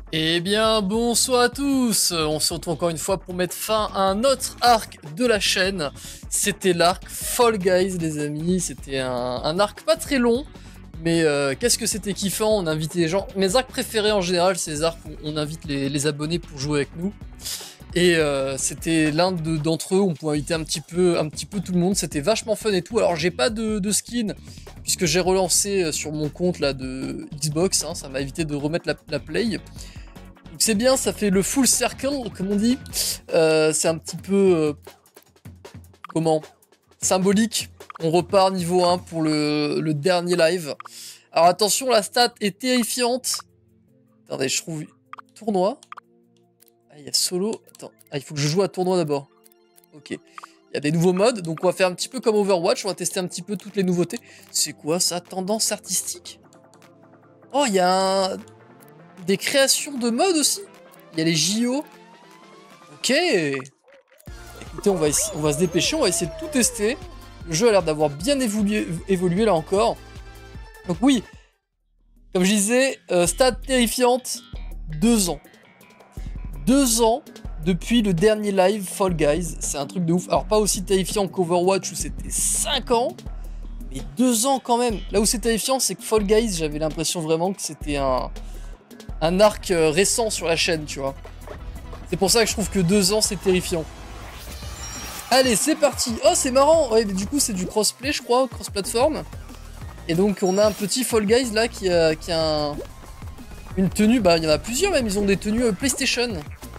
Eh bien, bonsoir à tous. On se retrouve encore une fois pour mettre fin à un autre arc de la chaîne. C'était l'arc Fall Guys, les amis. C'était un arc pas très long, mais qu'est-ce que c'était kiffant. On invitait les gens. Mes arcs préférés en général, c'est les arcs où on invite les abonnés pour jouer avec nous. Et c'était l'un d'entre eux, on pouvait inviter un petit peu tout le monde, c'était vachement fun et tout. Alors j'ai pas de skin, puisque j'ai relancé sur mon compte là de Xbox, hein, ça m'a évité de remettre la play. Donc c'est bien, ça fait le full circle, comme on dit. C'est un petit peu, comment, symbolique. On repart niveau 1 pour le dernier live. Alors attention, la stat est terrifiante. Attendez, je trouve tournoi. Ah, il y a solo. Attends, ah, il faut que je joue à tournoi d'abord. Ok. Il y a des nouveaux modes, donc on va faire un petit peu comme Overwatch, on va tester un petit peu toutes les nouveautés. C'est quoi ça? Tendance artistique? Oh, il y a des créations de modes aussi. Il y a les JO. Ok. Écoutez, on va se dépêcher, on va essayer de tout tester. Le jeu a l'air d'avoir bien évolué là encore. Donc oui, comme je disais, stat terrifiante, 2 ans. 2 ans depuis le dernier live Fall Guys, c'est un truc de ouf. Alors pas aussi terrifiant qu'Overwatch où c'était 5 ans, mais 2 ans quand même. Là où c'est terrifiant, c'est que Fall Guys, j'avais l'impression vraiment que c'était un arc récent sur la chaîne, tu vois. C'est pour ça que je trouve que 2 ans, c'est terrifiant. Allez, c'est parti. Oh, c'est marrant. Ouais, mais du coup, c'est du crossplay, je crois, cross-platform. Et donc, on a un petit Fall Guys là qui a une tenue. Bah, il y en a plusieurs même. Ils ont des tenues PlayStation.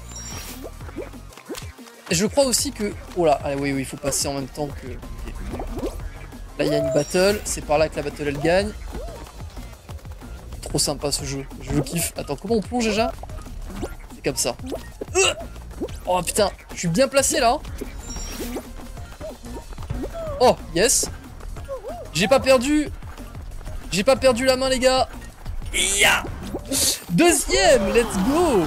Et je crois aussi que... Oh là, allez, oui, il faut passer en même temps que... Okay. Là, il y a une battle. C'est par là que la battle, elle gagne. Trop sympa, ce jeu. Je le kiffe. Attends, comment on plonge déjà? C'est comme ça. Oh, putain. Je suis bien placé, là. Oh, yes. J'ai pas perdu la main, les gars. Yeah. Deuxième, let's go.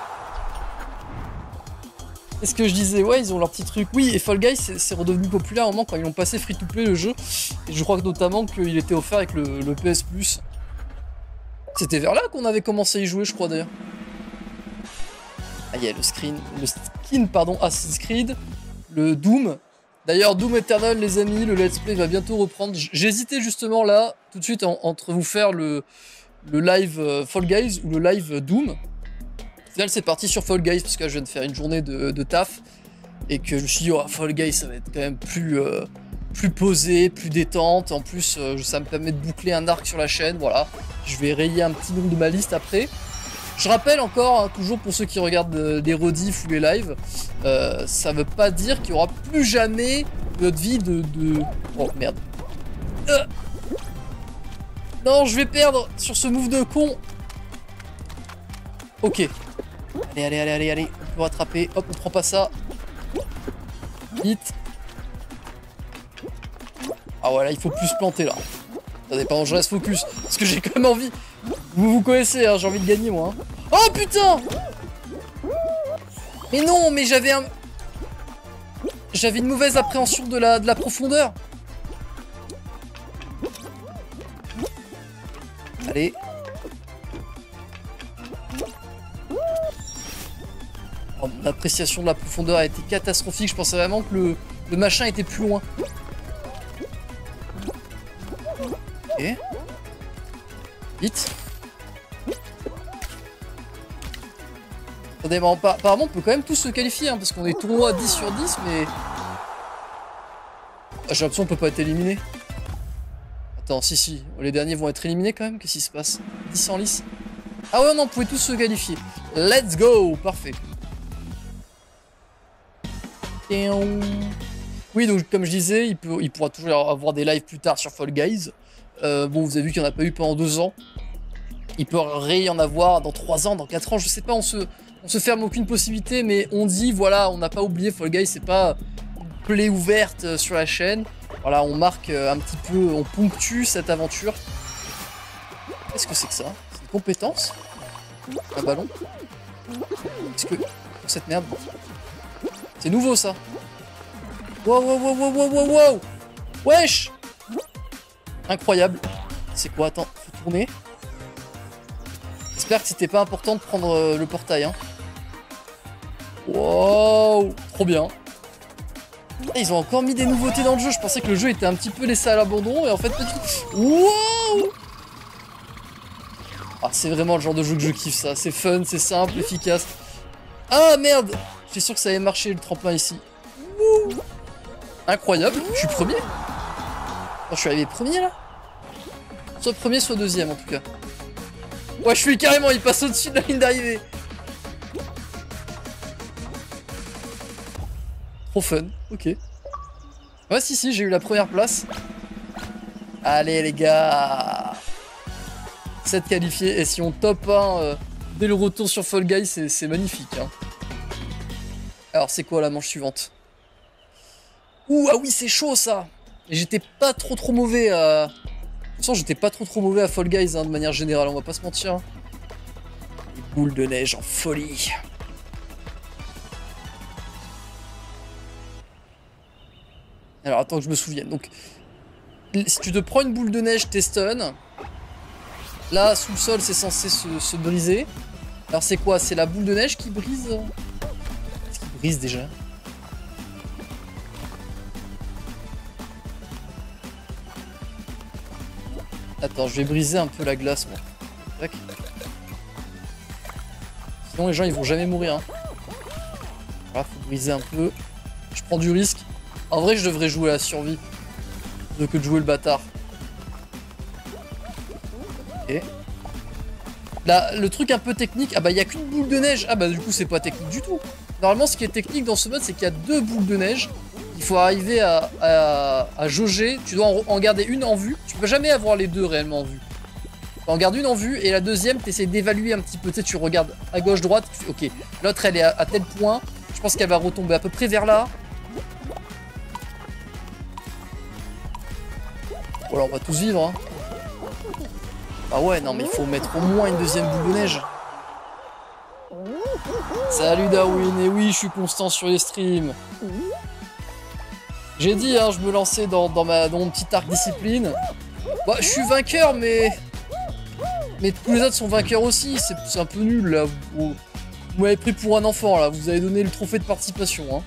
Qu'est-ce que je disais? Ouais, ils ont leur petit truc. Oui, et Fall Guys, c'est redevenu populaire à un moment quand ils l'ont passé free-to-play le jeu. Et je crois que notamment qu'il était offert avec le PS Plus. C'était vers là qu'on avait commencé à y jouer, je crois d'ailleurs. Ah, il y a le skin, pardon, Assassin's Creed, le Doom. D'ailleurs, Doom Eternal, les amis, le let's play va bientôt reprendre. J'hésitais justement là, tout de suite, entre vous faire le live Fall Guys ou le live Doom. Au final, c'est parti sur Fall Guys, parce que là, je viens de faire une journée de taf. Et que je me suis dit, oh, Fall Guys, ça va être quand même plus posé, plus détente. En plus, ça me permet de boucler un arc sur la chaîne, voilà. Je vais rayer un petit nombre de ma liste après. Je rappelle encore, hein, toujours pour ceux qui regardent les rediffs ou les lives, ça veut pas dire qu'il y aura plus jamais notre vie de... Oh merde. Non, je vais perdre sur ce move de con. Ok. Allez. On peut rattraper. Hop, on prend pas ça. Vite. Ah voilà, il faut plus se planter là. Attendez, pardon, je reste focus. Parce que j'ai quand même envie. Vous connaissez, hein, j'ai envie de gagner moi. Hein. Oh putain! Mais non, mais j'avais une mauvaise appréhension de la profondeur. Allez. Oh, mon appréciation de la profondeur a été catastrophique. Je pensais vraiment que le machin était plus loin. Ok. Vite. Attendez, mais apparemment on peut quand même tous se qualifier, hein, parce qu'on est tournoi 10 sur 10, mais... Ah, j'ai l'impression qu'on peut pas être éliminé. Attends, si, les derniers vont être éliminés quand même, qu'est-ce qui se passe? 10 en lice. Ah ouais, non, on pouvait tous se qualifier. Let's go, parfait. Oui, donc comme je disais, il pourra toujours avoir des lives plus tard sur Fall Guys. Bon, vous avez vu qu'il n'y en a pas eu pendant 2 ans. Il peut y en avoir dans 3 ans, dans 4 ans, je sais pas, on se ferme aucune possibilité, mais on dit, voilà, on n'a pas oublié Fall Guys, c'est pas une plaie ouverte sur la chaîne. Voilà, on marque un petit peu, on ponctue cette aventure. Qu'est-ce que c'est que ça? C'est une compétence? Un ballon? Qu'est-ce que... cette merde? C'est nouveau ça. Wow. Wesh. Incroyable. C'est quoi? Attends, faut tourner. J'espère que c'était pas important de prendre le portail. Hein. Wow, trop bien. Et ils ont encore mis des nouveautés dans le jeu. Je pensais que le jeu était un petit peu laissé à l'abandon et en fait pas du tout. Wow. Ah, c'est vraiment le genre de jeu que je kiffe ça. C'est fun, c'est simple, efficace. Ah merde. J'étais sûr que ça allait marcher le tremplin ici. Wouh. Incroyable. Je suis premier. Oh, je suis arrivé premier là. Soit premier, soit deuxième en tout cas. Ouais, je suis carrément, il passe au-dessus de la ligne d'arrivée. Trop fun, ok. Ouais, si, j'ai eu la première place. Allez les gars. 7 qualifiés, et si on top 1 dès le retour sur Fall Guys, c'est magnifique. Hein. Alors c'est quoi la manche suivante? Ouh, ah oui, c'est chaud ça. Et j'étais pas trop mauvais à... De toute façon, j'étais pas trop mauvais à Fall Guys, hein, de manière générale, on va pas se mentir. Les boules de neige en folie. Alors attends que je me souvienne. Donc, si tu te prends une boule de neige, t'es stun. Là, sous le sol, c'est censé se briser. Alors c'est quoi? C'est la boule de neige qui brise? Qu'est-ce qui brise déjà? Attends, je vais briser un peu la glace, moi. Tac. Sinon, les gens, ils vont jamais mourir. Hein. Voilà, faut briser un peu. Je prends du risque. En vrai, je devrais jouer à la survie. Plutôt que de jouer le bâtard. Ok. Là, le truc un peu technique... Ah bah, il n'y a qu'une boule de neige. Ah bah, du coup, c'est pas technique du tout. Normalement, ce qui est technique dans ce mode, c'est qu'il y a 2 boules de neige. Il faut arriver à jauger. Tu dois en garder une en vue. Tu peux jamais avoir les deux réellement en vue. Tu en gardes une en vue et la deuxième, tu essaies d'évaluer un petit peu. Tu sais, tu regardes à gauche, droite. Tu fais, ok, l'autre, elle est à tel point. Je pense qu'elle va retomber à peu près vers là. Voilà, on va tous vivre. Hein. Ah ouais, non, mais il faut mettre au moins une deuxième boule de neige. Salut Darwin. Et oui, je suis constant sur les streams. J'ai dit, hein, je me lançais dans mon petit arc discipline. Bah, je suis vainqueur, mais tous les autres sont vainqueurs aussi. C'est un peu nul, là. Vous m'avez pris pour un enfant, là. Vous avez donné le trophée de participation, hein.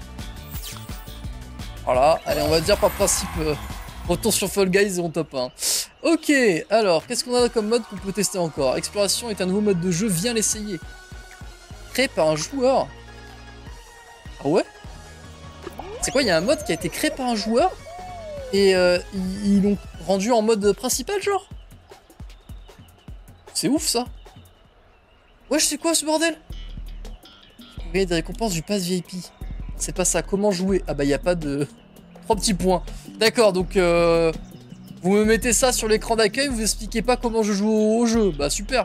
Voilà. Allez, on va dire par principe, retour sur Fall Guys et on top 1. Ok, alors, qu'est-ce qu'on a comme mode qu'on peut tester encore? Exploration est un nouveau mode de jeu, viens l'essayer. Créé par un joueur. Ah ouais? C'est quoi, il y a un mode qui a été créé par un joueur et ils l'ont rendu en mode principal, genre? C'est ouf, ça. Wesh, c'est quoi ce bordel? Vous voyez des récompenses du pass VIP. C'est pas ça, comment jouer? Ah bah, il n'y a pas de... 3 petits points. D'accord, donc vous me mettez ça sur l'écran d'accueil, vous expliquez pas comment je joue au jeu. Bah, super.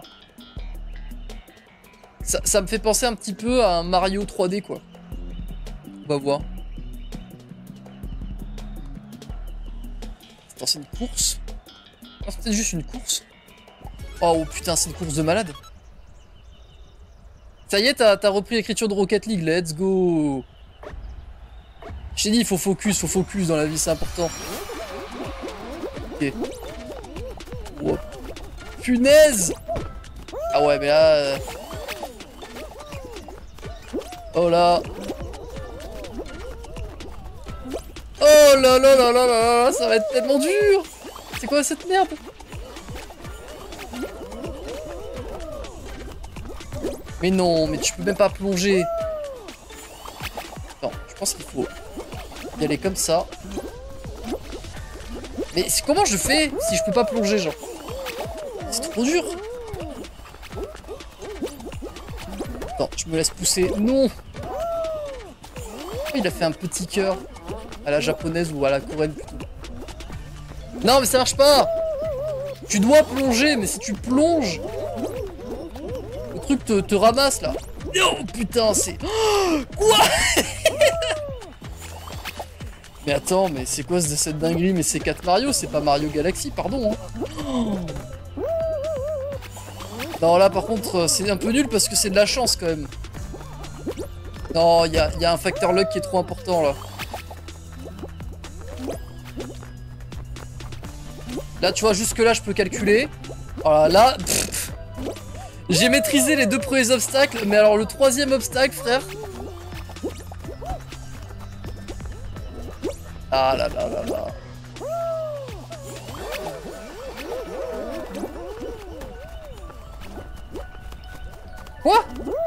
Ça me fait penser un petit peu à un Mario 3D, quoi. On va voir. Attends, c'est une course? Non, c'est peut-être juste une course. Oh putain, c'est une course de malade. Ça y est, t'as repris l'écriture de Rocket League, let's go. J'ai dit, il faut focus dans la vie, c'est important. Ok. Oh. Punaise. Ah ouais, mais là... Oh là. Oh là là là là là, ça va être tellement dur. C'est quoi cette merde? Mais non, mais tu peux même pas plonger. Attends, je pense qu'il faut y aller comme ça. Mais comment je fais si je peux pas plonger, genre? C'est trop dur. Attends, je me laisse pousser. Non. Il a fait un petit cœur à la japonaise ou à la coréenne plutôt. Non, mais ça marche pas. Tu dois plonger, mais si tu plonges, le truc te ramasse là. Oh putain, c'est... Oh, quoi? Mais attends, mais c'est quoi cette dinguerie? Mais c'est 4 Mario, c'est pas Mario Galaxy, pardon. Hein. Oh. Non, là par contre, c'est un peu nul parce que c'est de la chance quand même. Non, il y a un facteur luck qui est trop important là. Là, tu vois, jusque là, je peux calculer. Voilà, là... Pff. J'ai maîtrisé les 2 premiers obstacles, mais alors le 3e obstacle, frère. Ah là là là là. Quoi?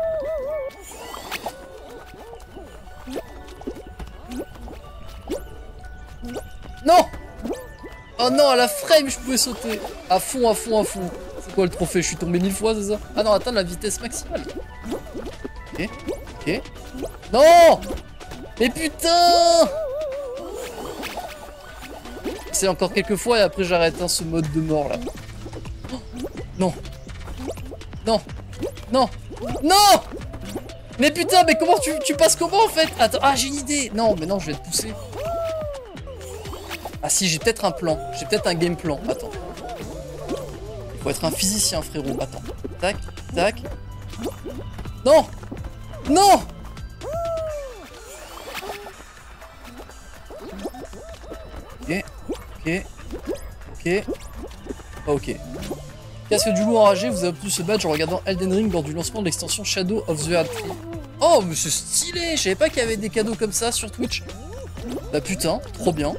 Non! Oh non, à la frame, je pouvais sauter. À fond, à fond, à fond. C'est quoi le trophée? Je suis tombé 1000 fois, c'est ça? Ah non, atteindre la vitesse maximale. Ok, ok. Non! Mais putain! C'est encore quelques fois et après j'arrête ce mode de mort là. Oh, non. Non. Non. Non! Mais putain, mais comment tu passes comment en fait? Attends, ah j'ai une idée. Non, mais non, je vais te pousser. Ah si, j'ai peut-être un plan. J'ai peut-être un game plan. Attends. Il faut être un physicien, frérot. Attends. Tac, tac. Non! Non! Ok, ok, ok. Pas ok. Casque du loup enragé, vous avez obtenu ce badge en regardant Elden Ring lors du lancement de l'extension Shadow of the Erd Tree. Oh, mais c'est stylé! Je savais pas qu'il y avait des cadeaux comme ça sur Twitch. Bah putain, trop bien.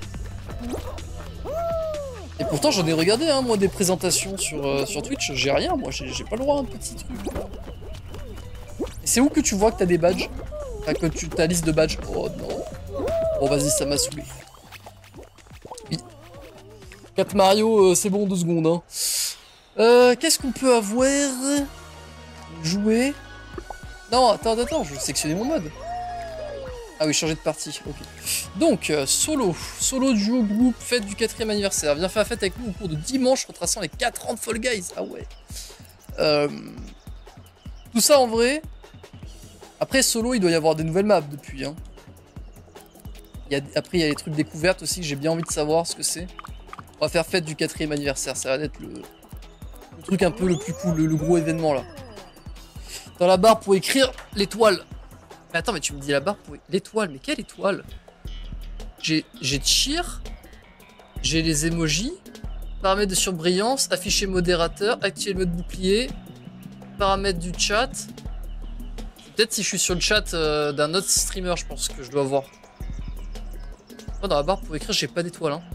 Et pourtant j'en ai regardé hein, moi des présentations sur Twitch, j'ai rien moi, j'ai pas le droit à un petit truc. Et c'est où que tu vois que t'as des badges? Enfin que tu ta liste de badges. Oh non. Bon vas-y, ça m'a saoulé. Oui. 4 Mario, c'est bon 2 secondes hein. Qu'est-ce qu'on peut avoir? Jouer? Non, attends, je vais sélectionner mon mode. Ah oui, changer de partie, ok. Donc, solo duo groupe, fête du 4e anniversaire. Viens faire la fête avec nous au cours de dimanche, retraçant les 4 ans de Fall Guys. Ah ouais. Tout ça en vrai. Après, solo, il doit y avoir des nouvelles maps depuis. Hein. Après, il y a les trucs découvertes aussi que j'ai bien envie de savoir ce que c'est. On va faire fête du 4e anniversaire, ça va être le truc un peu le plus cool, le gros événement là. Dans la barre pour écrire l'étoile. Mais attends, mais tu me dis la barre pour l'étoile, mais quelle étoile? J'ai cheer, j'ai les emojis, paramètres de surbrillance, afficher modérateur, activer le mode bouclier, paramètres du chat. Peut-être si je suis sur le chat d'un autre streamer, je pense que je dois voir. Oh, dans la barre pour écrire, j'ai pas d'étoile. Hein.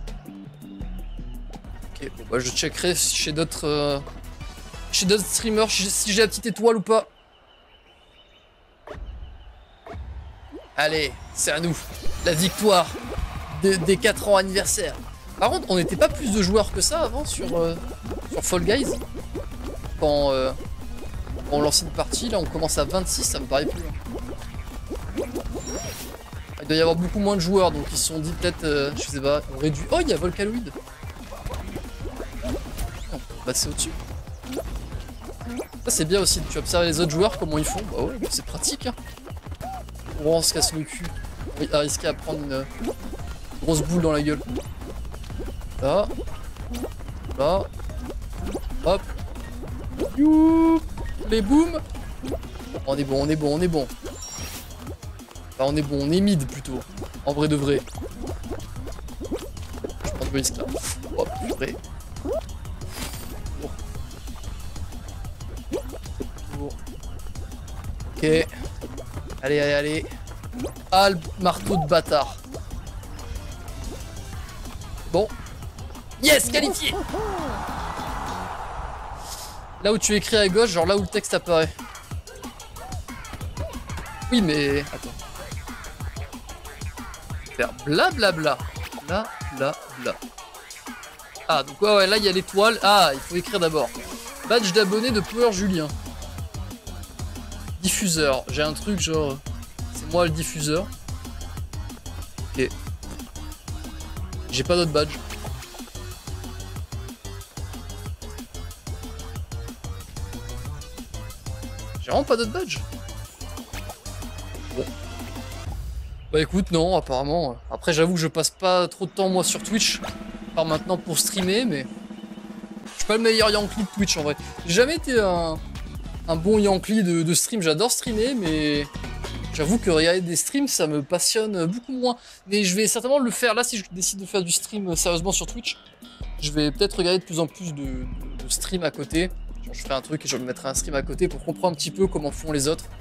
Ok, bon, bah, je checkerai chez d'autres streamers si j'ai la petite étoile ou pas. Allez, c'est à nous. La victoire des 4 ans anniversaire. Par contre, on n'était pas plus de joueurs que ça avant sur Fall Guys. Quand on lance une partie, là on commence à 26, ça me paraît plus. Il doit y avoir beaucoup moins de joueurs, donc ils se sont dit peut-être, je sais pas, on réduit. Oh, il y a Volcanoid. On peut passer au-dessus. Ça c'est bien aussi, tu observes les autres joueurs, comment ils font. Bah ouais, c'est pratique. Hein. On se casse le cul. À risquer à prendre une grosse boule dans la gueule. Là. Là. Hop. Youp. Les boum. On est bon, on est bon, on est bon. Enfin, on est bon, on est mid plutôt. En vrai de vrai. Je prends le risque là. Hop, vrai. Ok. Allez, allez, allez. Ah, le marteau de bâtard. Bon. Yes, qualifié. Là où tu écris à gauche, genre là où le texte apparaît. Oui, mais... Attends. Faire blablabla. Bla, bla, bla. Ah, donc ouais, là, il y a l'étoile. Ah, il faut écrire d'abord. Badge d'abonné de Power Julien. Diffuseur. J'ai un truc genre... C'est moi le diffuseur. Ok. J'ai pas d'autre badge. J'ai vraiment pas d'autre badge. Bon. Bah écoute, non, apparemment. Après, j'avoue que je passe pas trop de temps moi sur Twitch. Par maintenant pour streamer, mais... Je suis pas le meilleur Yankee de Twitch en vrai. J'ai jamais été un bon Yankee de stream. J'adore streamer, mais... J'avoue que regarder des streams, ça me passionne beaucoup moins. Mais je vais certainement le faire. Là, si je décide de faire du stream sérieusement sur Twitch, je vais peut-être regarder de plus en plus de streams à côté. Genre, je ferai un truc et je me mettrai un stream à côté pour comprendre un petit peu comment font les autres.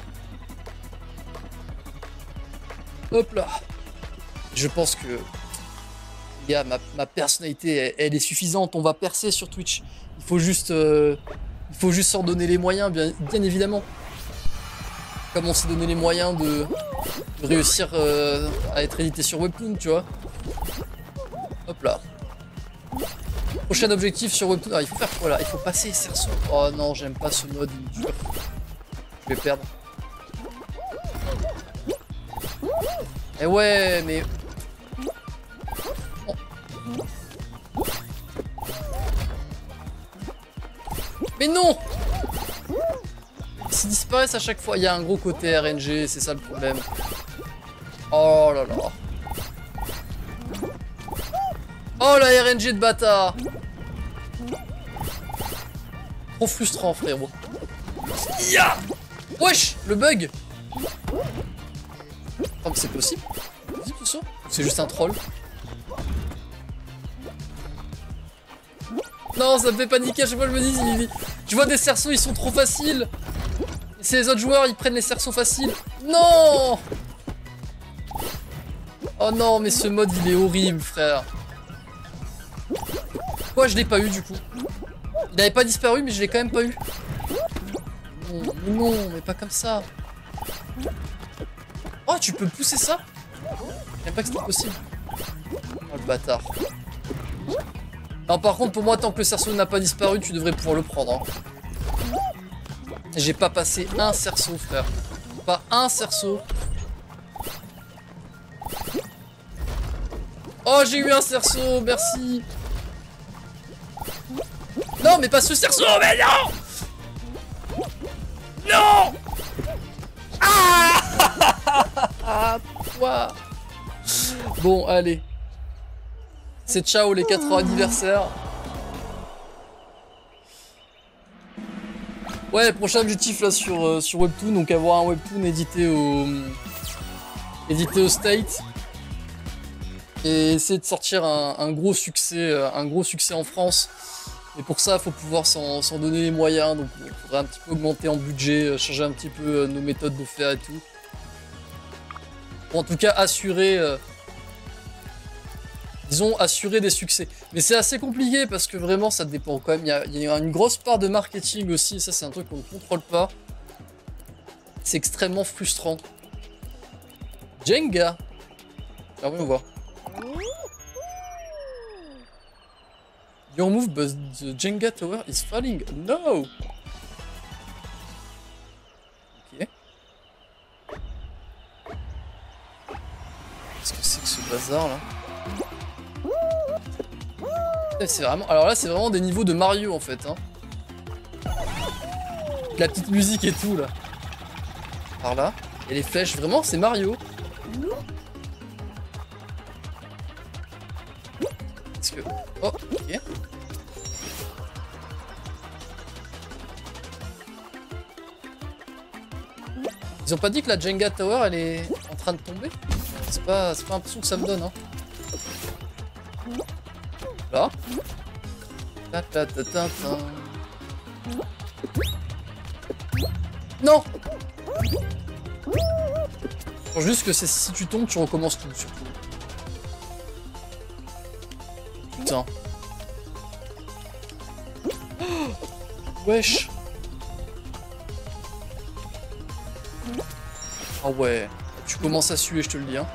Hop là. Je pense que... Les gars, ma personnalité, elle est suffisante. On va percer sur Twitch. Il faut juste s'en donner les moyens, bien évidemment. Comme on s'est donné les moyens de réussir à être édité sur Webtoon, tu vois. Hop là. Prochain objectif sur Webtoon. Ah, il faut faire quoi là? Il faut passer les cerceaux. Oh non, j'aime pas ce mode, il est dur. Je vais perdre. Eh ouais, mais... Oh. Mais non! S'ils disparaissent à chaque fois, il y a un gros côté RNG, c'est ça le problème. Oh là là. Oh la RNG de bâtard! Trop frustrant, frérot. Ya! Wesh! Le bug! Oh, mais c'est possible? C'est tout ça? C'est juste un troll? Non, ça me fait paniquer à chaque fois que je me dis... Je vois des cerceaux, ils sont trop faciles! Et c'est les autres joueurs, ils prennent les cerceaux faciles. Non! Oh non, mais ce mode, il est horrible, frère. Pourquoi je l'ai pas eu, du coup? Il avait pas disparu, mais je l'ai quand même pas eu. Non, mais non, mais pas comme ça. Oh, tu peux pousser ça? Je savais pas que c'était possible. Oh, le bâtard. Non, par contre, pour moi, tant que le cerceau n'a pas disparu, tu devrais pouvoir le prendre. Hein. J'ai pas passé un cerceau, frère. Pas un cerceau. Oh, j'ai eu un cerceau, merci. Non, mais pas ce cerceau, mais non! Non! Ah! Quoi? Bon, allez. C'est ciao les 4 ans anniversaire. Ouais, prochain objectif là sur Webtoon, donc avoir un Webtoon édité au State. Et essayer de sortir un gros succès en France. Et pour ça, il faut pouvoir s'en donner les moyens. Donc il faudrait un petit peu augmenter en budget, changer un petit peu nos méthodes de faire et tout. Pour en tout cas assurer... disons, assurer des succès. Mais c'est assez compliqué parce que vraiment, ça dépend quand même. Il y a une grosse part de marketing aussi. Et ça, c'est un truc qu'on ne contrôle pas. C'est extrêmement frustrant. Jenga. Ah oui, on voit. Your move, but the Jenga tower is falling. No! Ok. Qu'est-ce que c'est que ce bazar là? C'est vraiment... Alors là, c'est vraiment des niveaux de Mario en fait. Hein. La petite musique et tout là. Par là. Et les flèches, vraiment, c'est Mario. Est-ce que... Oh, ok. Ils ont pas dit que la Jenga Tower, elle est en train de tomber? C'est pas l'impression que ça me donne, hein. Là. Non! Je pense juste que si tu tombes, tu recommences tout, surtout. Putain. Oh, wesh. Ah ouais. Tu commences à suer, je te le dis, hein.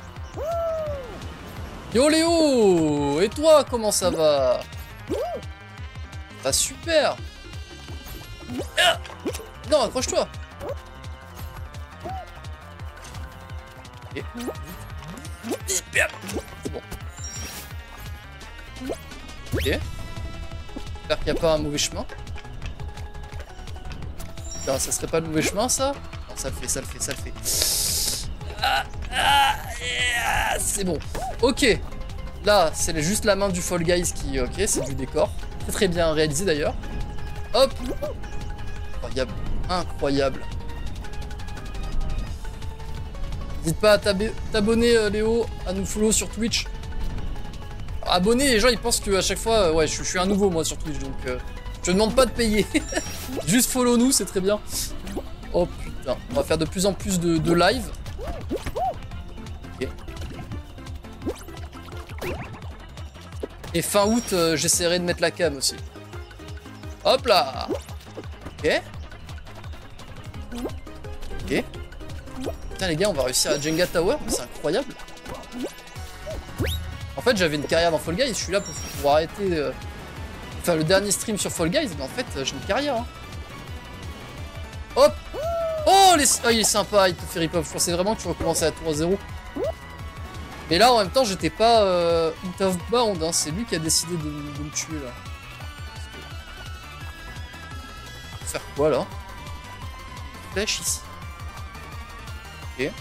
Yo Léo! Et toi, comment ça va? Ah super! Ah non, accroche-toi! Okay. C'est bon. Ok. J'espère qu'il n'y a pas un mauvais chemin. Putain, ça serait pas le mauvais chemin, ça? Non, ça le fait, ça le fait, ça le fait. C'est bon. Ok. Là, c'est juste la main du Fall Guys qui... Ok, c'est du décor. Très très bien réalisé d'ailleurs. Hop. Incroyable. Incroyable. N'hésite pas à t'abonner, Léo, à nous follow sur Twitch. Alors, abonner, les gens ils pensent qu'à chaque fois... ouais, je suis un nouveau moi sur Twitch, donc... Je demande pas de payer. Juste follow nous, c'est très bien. Oh putain, on va faire de plus en plus de live. Ok. Et fin août, j'essaierai de mettre la cam aussi. Hop là. Ok. Ok. Putain les gars, on va réussir à Jenga Tower, c'est incroyable. En fait, j'avais une carrière dans Fall Guys, je suis là pour arrêter... Enfin, le dernier stream sur Fall Guys, mais en fait, j'ai une carrière. Hein. Hop. Oh, il est sympa, il te fait rip-off. Je pensais vraiment que tu recommençais à tour 0. Mais là, en même temps, j'étais pas out of bound. Hein. C'est lui qui a décidé de me tuer, là. Faire quoi, là? Flèche, ici. Ok.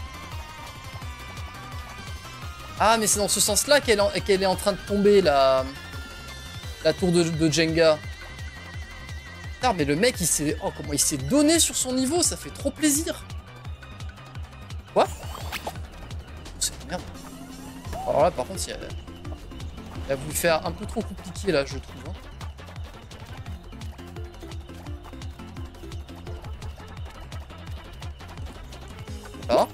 Ah, mais c'est dans ce sens-là qu'elle est en train de tomber, la tour de Jenga. Putain, mais le mec, il s'est... Oh, comment il s'est donné sur son niveau, ça fait trop plaisir. Quoi? C'est de merde. Alors là, par contre, il a voulu faire un peu trop compliqué, là, je trouve. Hein. Voilà.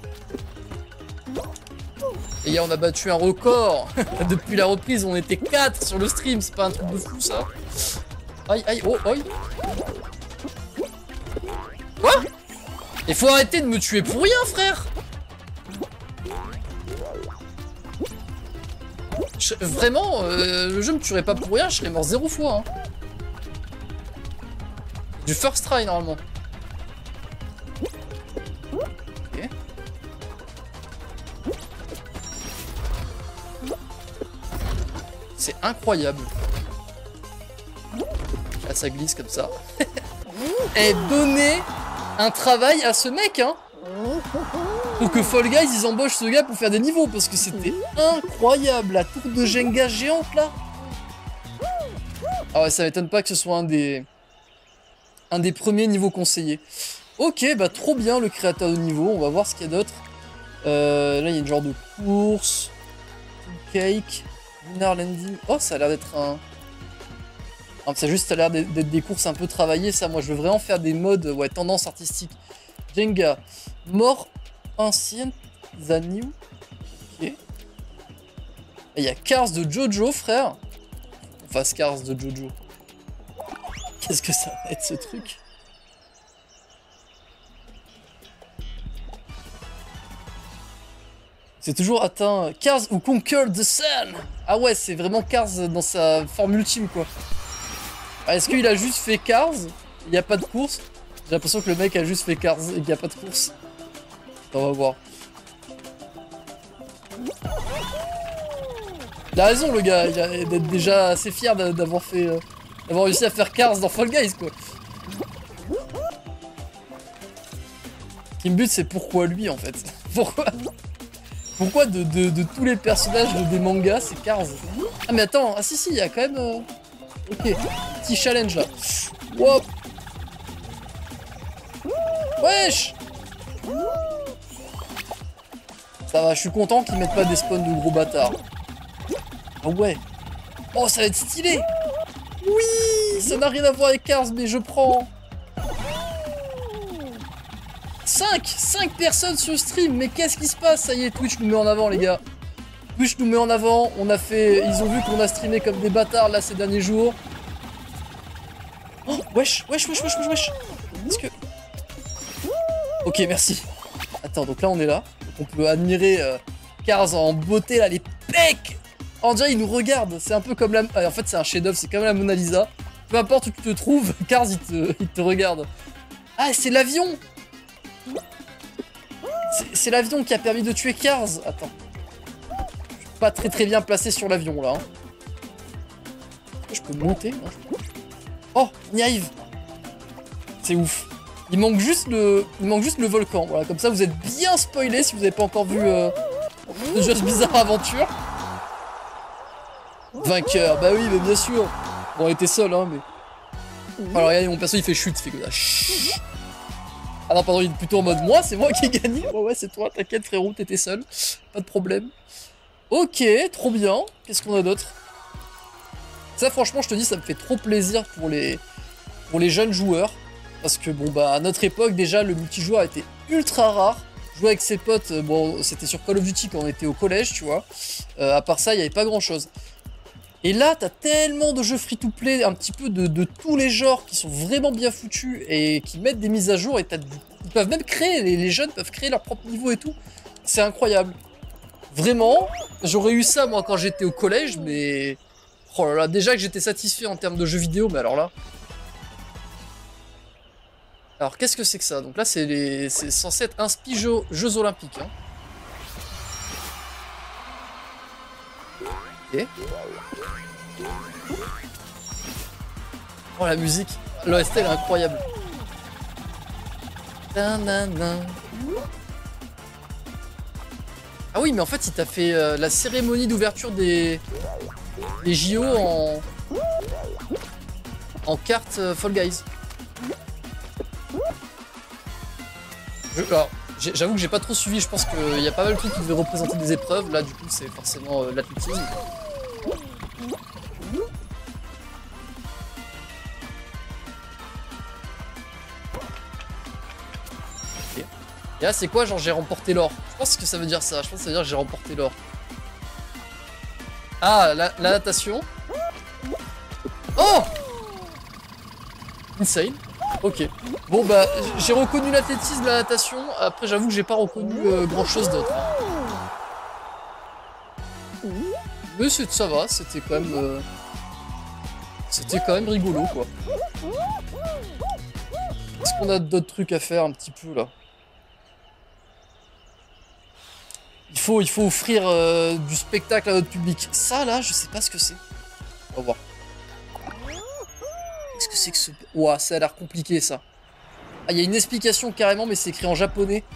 Et là, on a battu un record. Depuis la reprise, on était 4 sur le stream. C'est pas un truc de fou, ça. Aïe, aïe, oh, aïe. Quoi? Il faut arrêter de me tuer pour rien, frère. Vraiment, le jeu me tuerait pas pour rien. Je serais mort 0 fois. Hein. Du first try, normalement. Ok. C'est incroyable. Là, ça glisse comme ça. Et donner un travail à ce mec, hein. Pour que Fall Guys, ils embauchent ce gars pour faire des niveaux. Parce que c'était incroyable. La tour de Jenga géante, là. Ah ouais, ça m'étonne pas que ce soit un des premiers niveaux conseillés. Ok, bah trop bien le créateur de niveau. On va voir ce qu'il y a d'autre. Là, il y a une genre de course. Cake. Lunar Landing. Oh, ça a l'air d'être un... Ah, ça a l'air d'être des courses un peu travaillées, ça. Moi, je veux vraiment faire des modes, ouais, tendance artistique. Jenga. More ancien than new. Ok. Et il y a Cars de Jojo, frère. On fasse Cars de Jojo. Qu'est-ce que ça va être, ce truc? C'est toujours atteint Cars ou Conquer the Sun. Ah ouais, c'est vraiment Cars dans sa forme ultime, quoi. Est-ce qu'il a juste fait Cars? Il n'y a pas de course? J'ai l'impression que le mec a juste fait Cars et qu'il n'y a pas de course. On va voir. Il a raison, le gars. Il a d'être déjà assez fier d'avoir fait... d'avoir réussi à faire Cars dans Fall Guys, quoi. Ce qui me bute, c'est pourquoi lui, en fait. Pourquoi de tous les personnages des mangas, c'est Cars? Ah mais attends, ah si, il y a quand même... Ok, petit challenge, là. Wop. Wesh. Ça va, je suis content qu'ils mettent pas des spawns de gros bâtards. Ah ouais. Oh, ça va être stylé. Oui, ça n'a rien à voir avec Cars, mais je prends... 5 personnes sur le stream, mais qu'est-ce qui se passe? Ça y est, Twitch nous met en avant, les gars. Twitch nous met en avant, on a fait... Ils ont vu qu'on a streamé comme des bâtards, là, ces derniers jours. Oh, wesh. Est-ce que... Ok, merci. Attends, donc là, on est là. Donc on peut admirer Cars en beauté, là, les pecs. Oh, déjà, il nous regarde. C'est un peu comme la... En fait, c'est un chef-d'œuvre, c'est comme la Mona Lisa. Peu importe où tu te trouves, Cars, il te regarde. Ah, c'est l'avion. C'est l'avion qui a permis de tuer Cars. Attends. Je suis pas très bien placé sur l'avion, là. Hein. Je peux monter, hein. Oh, on y arrive. C'est ouf. Il manque juste le volcan. Voilà, comme ça, vous êtes bien spoilé si vous n'avez pas encore vu Just Bizarre Aventure. Vainqueur, bah oui, mais bien sûr. Bon, on était seul, hein, mais... Alors, regardez, mon perso, il fait chute, il fait comme ça. Chut. Ah non, pardon, il est plutôt en mode moi, c'est moi qui ai gagné. Ouais, c'est toi, t'inquiète, frérot, t'étais seul. Pas de problème. Ok, trop bien. Qu'est-ce qu'on a d'autre? Ça, franchement, je te dis, ça me fait trop plaisir pour les pour les jeunes joueurs. Parce que bon bah à notre époque déjà le multijoueur était ultra rare. Jouer avec ses potes, bon c'était sur Call of Duty quand on était au collège, tu vois. À part ça, il n'y avait pas grand chose. Et là, t'as tellement de jeux free-to-play, un petit peu de tous les genres qui sont vraiment bien foutus et qui mettent des mises à jour et ils peuvent même créer, les jeunes peuvent créer leur propre niveau et tout. C'est incroyable. Vraiment, j'aurais eu ça moi quand j'étais au collège, mais... Oh là là, déjà que j'étais satisfait en termes de jeux vidéo, mais alors là... Alors qu'est-ce que c'est que ça? Donc là c'est censé être inspi Jeux Olympiques. Hein. Ok. Oh la musique, l'OST elle est incroyable. Ah oui mais en fait il t'a fait la cérémonie d'ouverture des JO en carte Fall Guys. Alors, j'avoue que j'ai pas trop suivi, je pense qu'il y a pas mal de trucs qui devaient représenter des épreuves, là du coup c'est forcément l'athlétisme. Okay. Et là c'est quoi genre j'ai remporté l'or? Je pense que ça veut dire ça, je pense que ça veut dire que j'ai remporté l'or. Ah, la natation. Oh! Insane. Ok. Bon bah, j'ai reconnu l'athlétisme, la natation. Après, j'avoue que j'ai pas reconnu grand chose d'autre. Mais ça va, c'était quand même... C'était quand même rigolo, quoi. Est-ce qu'on a d'autres trucs à faire un petit peu, là? Il faut offrir du spectacle à notre public. Ça, là, je sais pas ce que c'est. On va voir. Qu'est-ce que c'est que ce... Ouah, ça a l'air compliqué, ça. Ah, il y a une explication carrément, mais c'est écrit en japonais.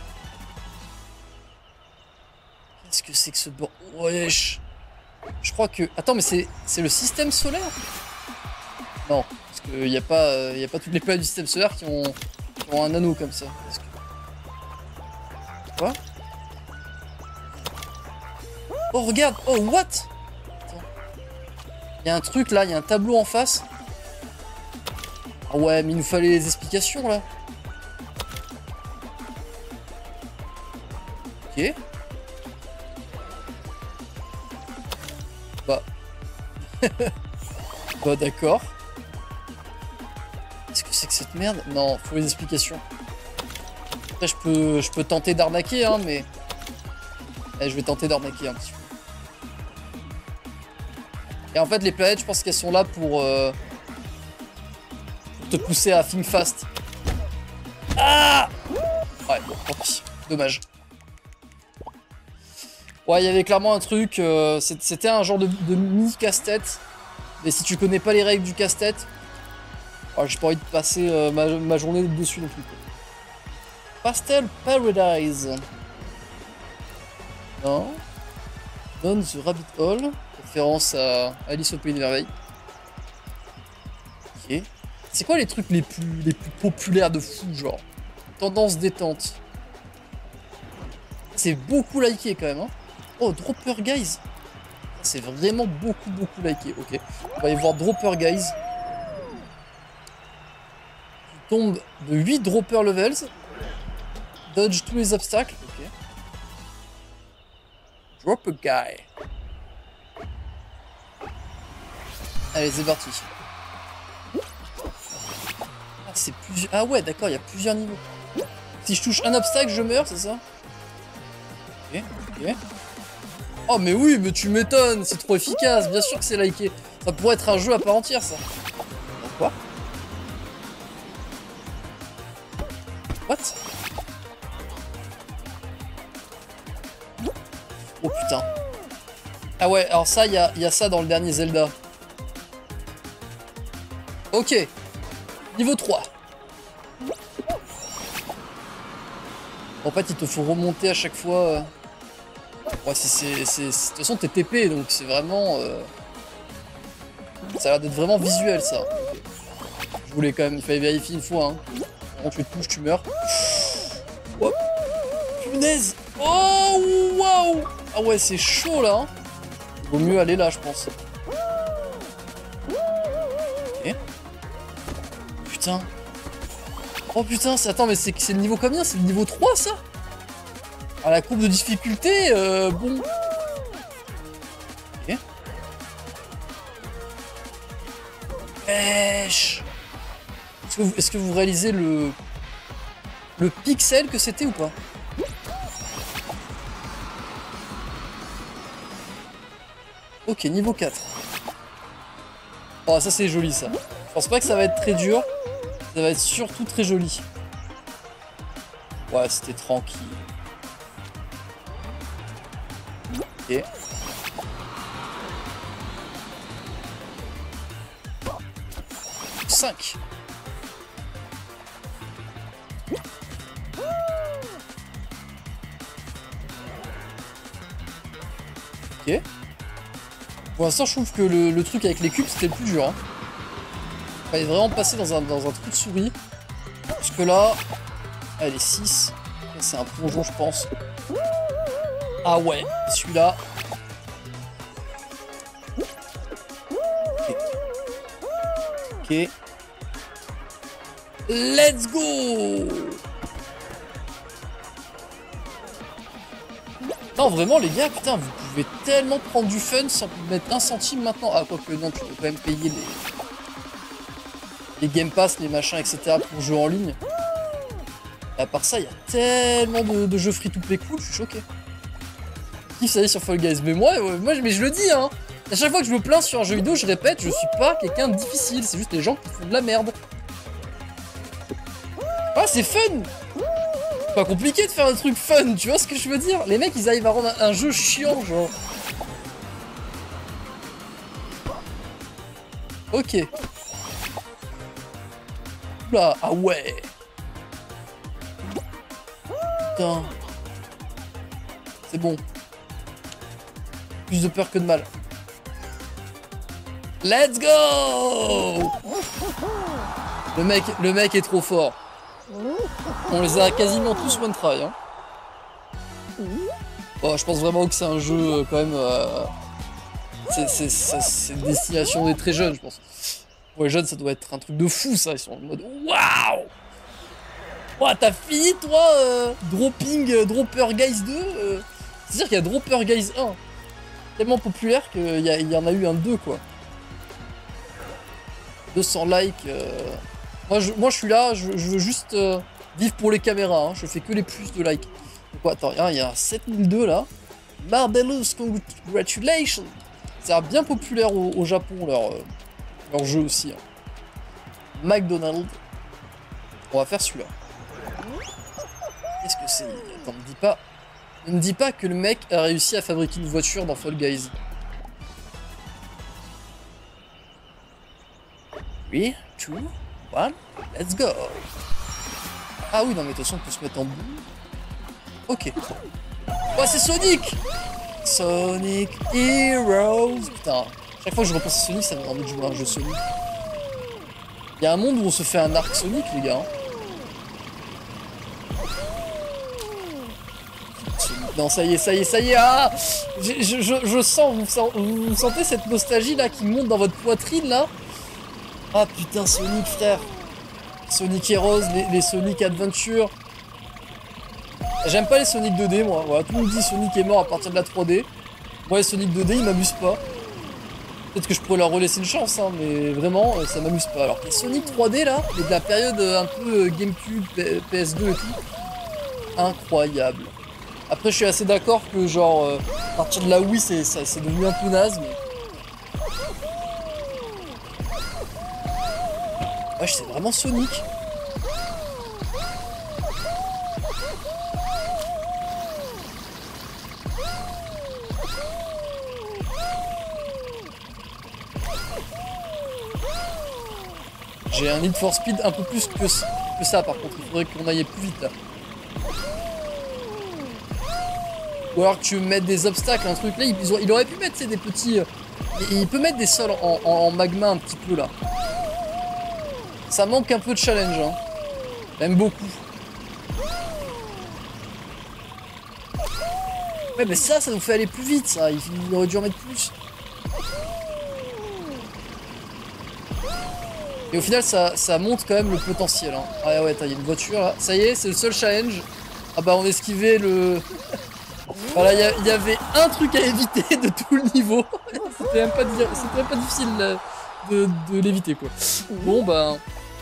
Qu'est-ce que c'est que ce... Wesh. Je crois que... Attends, mais c'est le système solaire? Non, parce qu'il n'y a pas toutes les planètes du système solaire qui ont un anneau comme ça. Quoi? Oh, regarde! Oh, what? Il y a un truc là, il y a un tableau en face. Ah ouais, mais il nous fallait les explications là. Ok. Bah. Bah d'accord. Qu'est-ce que c'est que cette merde? Non, faut les explications. Après je peux tenter d'arnaquer hein, mais... Eh, je vais tenter d'arnaquer un petit peu. Et en fait les planètes je pense qu'elles sont là pour te pousser à think fast. Ah! Ouais, bon, tant pis. Dommage. Ouais, il y avait clairement un truc, c'était un genre de mini casse-tête. Mais si tu connais pas les règles du casse-tête, oh, j'ai pas envie de passer ma journée dessus non plus. Pastel Paradise. Non. Down the Rabbit Hole. Référence à Alice au Pays des Merveilles. Ok. C'est quoi les trucs les plus populaires de fou, genre? Tendance détente. C'est beaucoup liké quand même, hein. Oh, Dropper Guys. C'est vraiment beaucoup liké. Ok. On va aller voir Dropper Guys. Tu tombes de 8 Dropper Levels. Dodge tous les obstacles. Ok. Dropper Guy. Allez, c'est parti. Ah, c'est plusieurs... Ah ouais, d'accord, il y a plusieurs niveaux. Si je touche un obstacle, je meurs, c'est ça? Ok, ok. Oh mais oui, mais tu m'étonnes, c'est trop efficace, bien sûr que c'est liké. Ça pourrait être un jeu à part entière, ça. Quoi? What? Oh putain. Ah ouais, alors ça, il y a ça dans le dernier Zelda. Ok. Niveau 3. En fait, il te faut remonter à chaque fois. Ouais, de toute façon, t'es TP, donc c'est vraiment... Ça a l'air d'être vraiment visuel, ça. Je voulais quand même... Il fallait vérifier une fois, hein. Quand tu te touches, tu meurs. Hop. Punaise. Oh, waouh. Ah ouais, c'est chaud, là. Hein. Vaut mieux aller là, je pense. Ok. putain. Oh putain, attends, mais c'est le niveau combien? C'est le niveau 3 ça? À la courbe de difficulté, bon. Ok. Wesh. Est-ce que vous réalisez le pixel que c'était ou pas? Ok, niveau 4. Oh, ça c'est joli ça. Je pense pas que ça va être très dur. Ça va être surtout très joli. Ouais, c'était tranquille. Ok. Cinq. Ok. Pour l'instant, je trouve que le truc avec les cubes, c'était le plus dur. Hein. Il fallait vraiment passer dans un truc de souris. Parce que là... Allez, 6. C'est un plongeon, je pense. Ah ouais, celui-là. Ok. Ok. Let's go! Non, vraiment, les gars, putain, vous pouvez tellement prendre du fun sans mettre 1 centime maintenant. Ah, quoique, non, tu peux quand même payer les Game Pass, les machins, etc. pour jouer en ligne. Et à part ça, il y a tellement de jeux free-to-play cool, je suis choqué. Qui ça y est sur Fall Guys? Mais moi, mais je le dis, hein. À chaque fois que je me plains sur un jeu vidéo, je répète, je suis pas quelqu'un de difficile. C'est juste les gens qui font de la merde. Ah, c'est fun! C'est pas compliqué de faire un truc fun, tu vois ce que je veux dire? Les mecs, ils arrivent à rendre un jeu chiant, genre. Ok. Oula, ah ouais. Putain. C'est bon. Plus de peur que de mal. Let's go! Le mec est trop fort. On les a quasiment tous one try. Hein. Bon, je pense vraiment que c'est un jeu quand même. C'est une destination des très jeunes, je pense. Pour les jeunes, ça doit être un truc de fou, ça. Ils sont en mode waouh! Ouah, t'as fini, toi, Dropper Guys 2 c'est-à-dire qu'il y a Dropper Guys 1. Tellement populaire qu'il y en a eu un 2, quoi. 200 likes. Moi, je suis là, je veux juste vivre pour les caméras. Hein. Je fais que les plus de likes. Donc, attends, il y a 7002 là. Marvelous, congratulations! C'est bien populaire au Japon, leur jeu aussi. Hein. McDonald's. On va faire celui-là. Qu'est-ce que c'est? Attends, ne me dis pas que le mec a réussi à fabriquer une voiture dans Fall Guys. Oui, 2, 1, let's go. Ah oui, non mais de toute façon on peut se mettre en bout. Ok. Oh, c'est Sonic! Sonic Heroes. Putain, chaque fois que je repense à Sonic, ça me rend envie de jouer à un jeu Sonic. Il y a un monde où on se fait un arc Sonic, les gars. Non, ça y est, ah! Je sens, vous sentez cette nostalgie là qui monte dans votre poitrine là? Ah putain, Sonic, frère. Sonic Heroes, les Sonic Adventure. J'aime pas les Sonic 2D, moi. Voilà, tout le monde dit Sonic est mort à partir de la 3D. Moi, les Sonic 2D, ils m'amusent pas. Peut-être que je pourrais leur relaisser une chance, hein, mais vraiment, ça m'amuse pas. Alors que les Sonic 3D, là, et de la période un peu GameCube, PS2 et tout, incroyable. Après, je suis assez d'accord que, genre, à partir de la Wii, c'est devenu un peu naze, mais... Wesh, c'est vraiment Sonic. J'ai un Need for Speed un peu plus que ça, par contre. Il faudrait qu'on aille plus vite, là. Ou alors que tu mettes des obstacles, un truc là. Il aurait pu mettre des petits... il peut mettre des sols en magma un petit peu, là. Ça manque un peu de challenge, hein. Même beaucoup. Ouais, mais ça nous fait aller plus vite, ça. Il aurait dû en mettre plus. Et au final, ça montre quand même le potentiel. Hein. Ah ouais, il y a une voiture là. Ça y est, c'est le seul challenge. Ah bah on esquivait le... Voilà, il y avait un truc à éviter de tout le niveau. C'était même pas difficile là, de l'éviter quoi. Bon bah...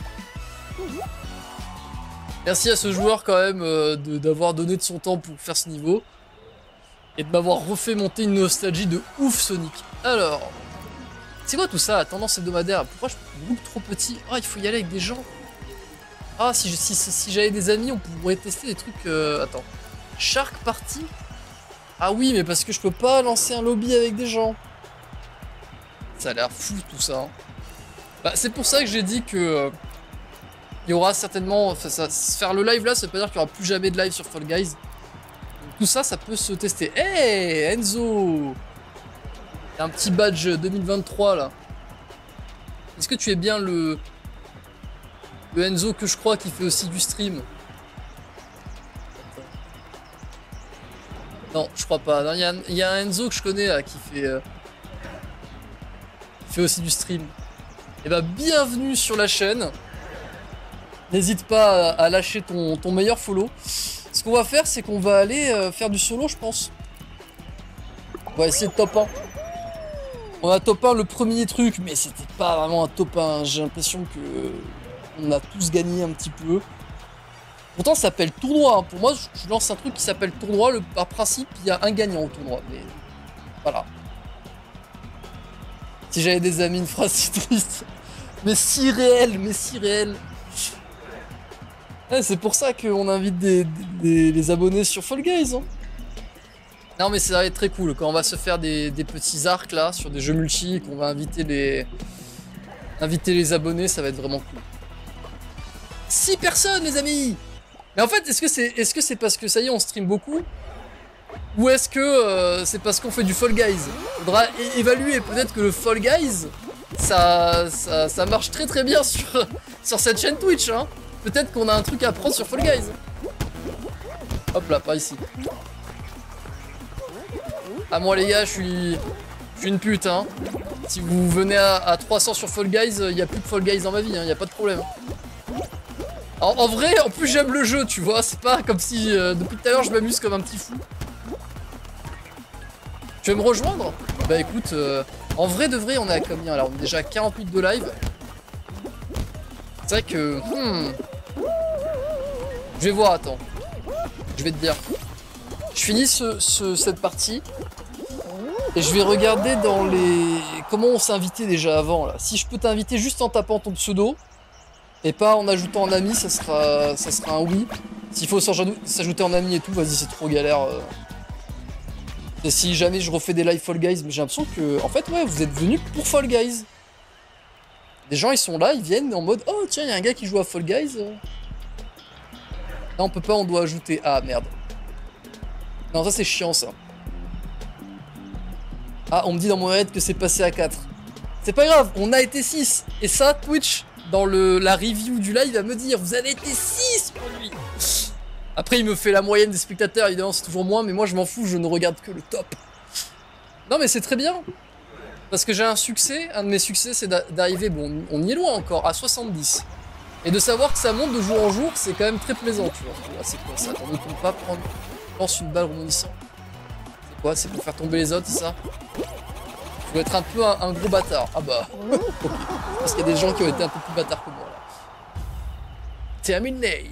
Merci à ce joueur quand même d'avoir donné de son temps pour faire ce niveau. Et de m'avoir refait monter une nostalgie de ouf Sonic. Alors... C'est quoi tout ça? Tendance hebdomadaire. Pourquoi je me look trop petit? Ah, il faut y aller avec des gens. Ah, si j'avais des amis, on pourrait tester des trucs... Attends. Shark Party? Ah oui, mais parce que je peux pas lancer un lobby avec des gens. Ça a l'air fou tout ça. Hein. Bah, c'est pour ça que j'ai dit que... il y aura certainement... Enfin, faire le live là, ça veut pas dire qu'il y aura plus jamais de live sur Fall Guys. Donc, tout ça, ça peut se tester. Hey, Enzo! Il y a un petit badge 2023 là. Est-ce que tu es bien le Enzo que je crois qui fait aussi du stream? Non, je crois pas. Il y a un Enzo que je connais là, qui fait aussi du stream. Et bah bienvenue sur la chaîne. N'hésite pas à lâcher ton meilleur follow. Ce qu'on va faire, c'est qu'on va aller faire du solo, je pense. On va essayer de top 1. On a top 1 le premier truc, mais c'était pas vraiment un top 1. J'ai l'impression que on a tous gagné un petit peu. Pourtant, ça s'appelle tournoi. Hein. Pour moi, je lance un truc qui s'appelle tournoi. Par principe, il y a un gagnant au tournoi. Mais voilà. Si j'avais des amis, une phrase si triste. Mais si réel, mais si réel. Ouais, c'est pour ça qu'on invite les abonnés sur Fall Guys. Hein. Non mais ça va être très cool quand on va se faire des petits arcs là sur des jeux multi et qu'on va inviter les abonnés, ça va être vraiment cool. 6 personnes les amis. Mais en fait est-ce que c'est parce que ça y est on stream beaucoup? Ou est-ce que c'est parce qu'on fait du Fall Guys? Faudra évaluer, peut-être que le Fall Guys ça marche très très bien sur cette chaîne Twitch hein. Peut-être qu'on a un truc à prendre sur Fall Guys. Hop là, pas ici. Ah moi les gars, je suis une pute hein. Si vous venez à 300 sur Fall Guys, il n'y a plus de Fall Guys dans ma vie, il n'y a pas de problème. En vrai, en plus j'aime le jeu, tu vois, c'est pas comme si depuis tout à l'heure je m'amuse comme un petit fou. Tu veux me rejoindre? Bah écoute, en vrai de vrai on est à combien? Alors on est déjà à 40 minutes de live. C'est vrai que... Je vais voir, attends. Je vais te dire. Je finis cette partie. Et je vais regarder dans les... Comment on s'est invité déjà avant là. Si je peux t'inviter juste en tapant ton pseudo. Et pas en ajoutant un ami, ça sera un oui. S'il faut s'ajouter en ami et tout, vas-y c'est trop galère. Et si jamais je refais des live Fall Guys, mais j'ai l'impression que... En fait ouais, vous êtes venus pour Fall Guys. Les gens ils sont là, ils viennent en mode oh tiens il y a un gars qui joue à Fall Guys. Non on peut pas, on doit ajouter. Ah merde. Non ça c'est chiant ça. Ah on me dit dans mon head que c'est passé à 4. C'est pas grave, on a été 6. Et ça Twitch dans la review du live va me dire vous avez été 6 pour lui. Après il me fait la moyenne des spectateurs, évidemment c'est toujours moins, mais moi je m'en fous, je ne regarde que le top. Non mais c'est très bien. Parce que j'ai un succès, un de mes succès c'est d'arriver, bon on y est loin encore, à 70. Et de savoir que ça monte de jour en jour, c'est quand même très plaisant, tu vois. C'est quoi ça? Attends, ne compte pas prendre, je pense, une balle rebondissante. C'est quoi? C'est pour faire tomber les autres, c'est ça? Je dois être un peu un gros bâtard. Ah bah, ok. Parce qu'il y a des gens qui ont été un peu plus bâtards que moi, là. Terminé.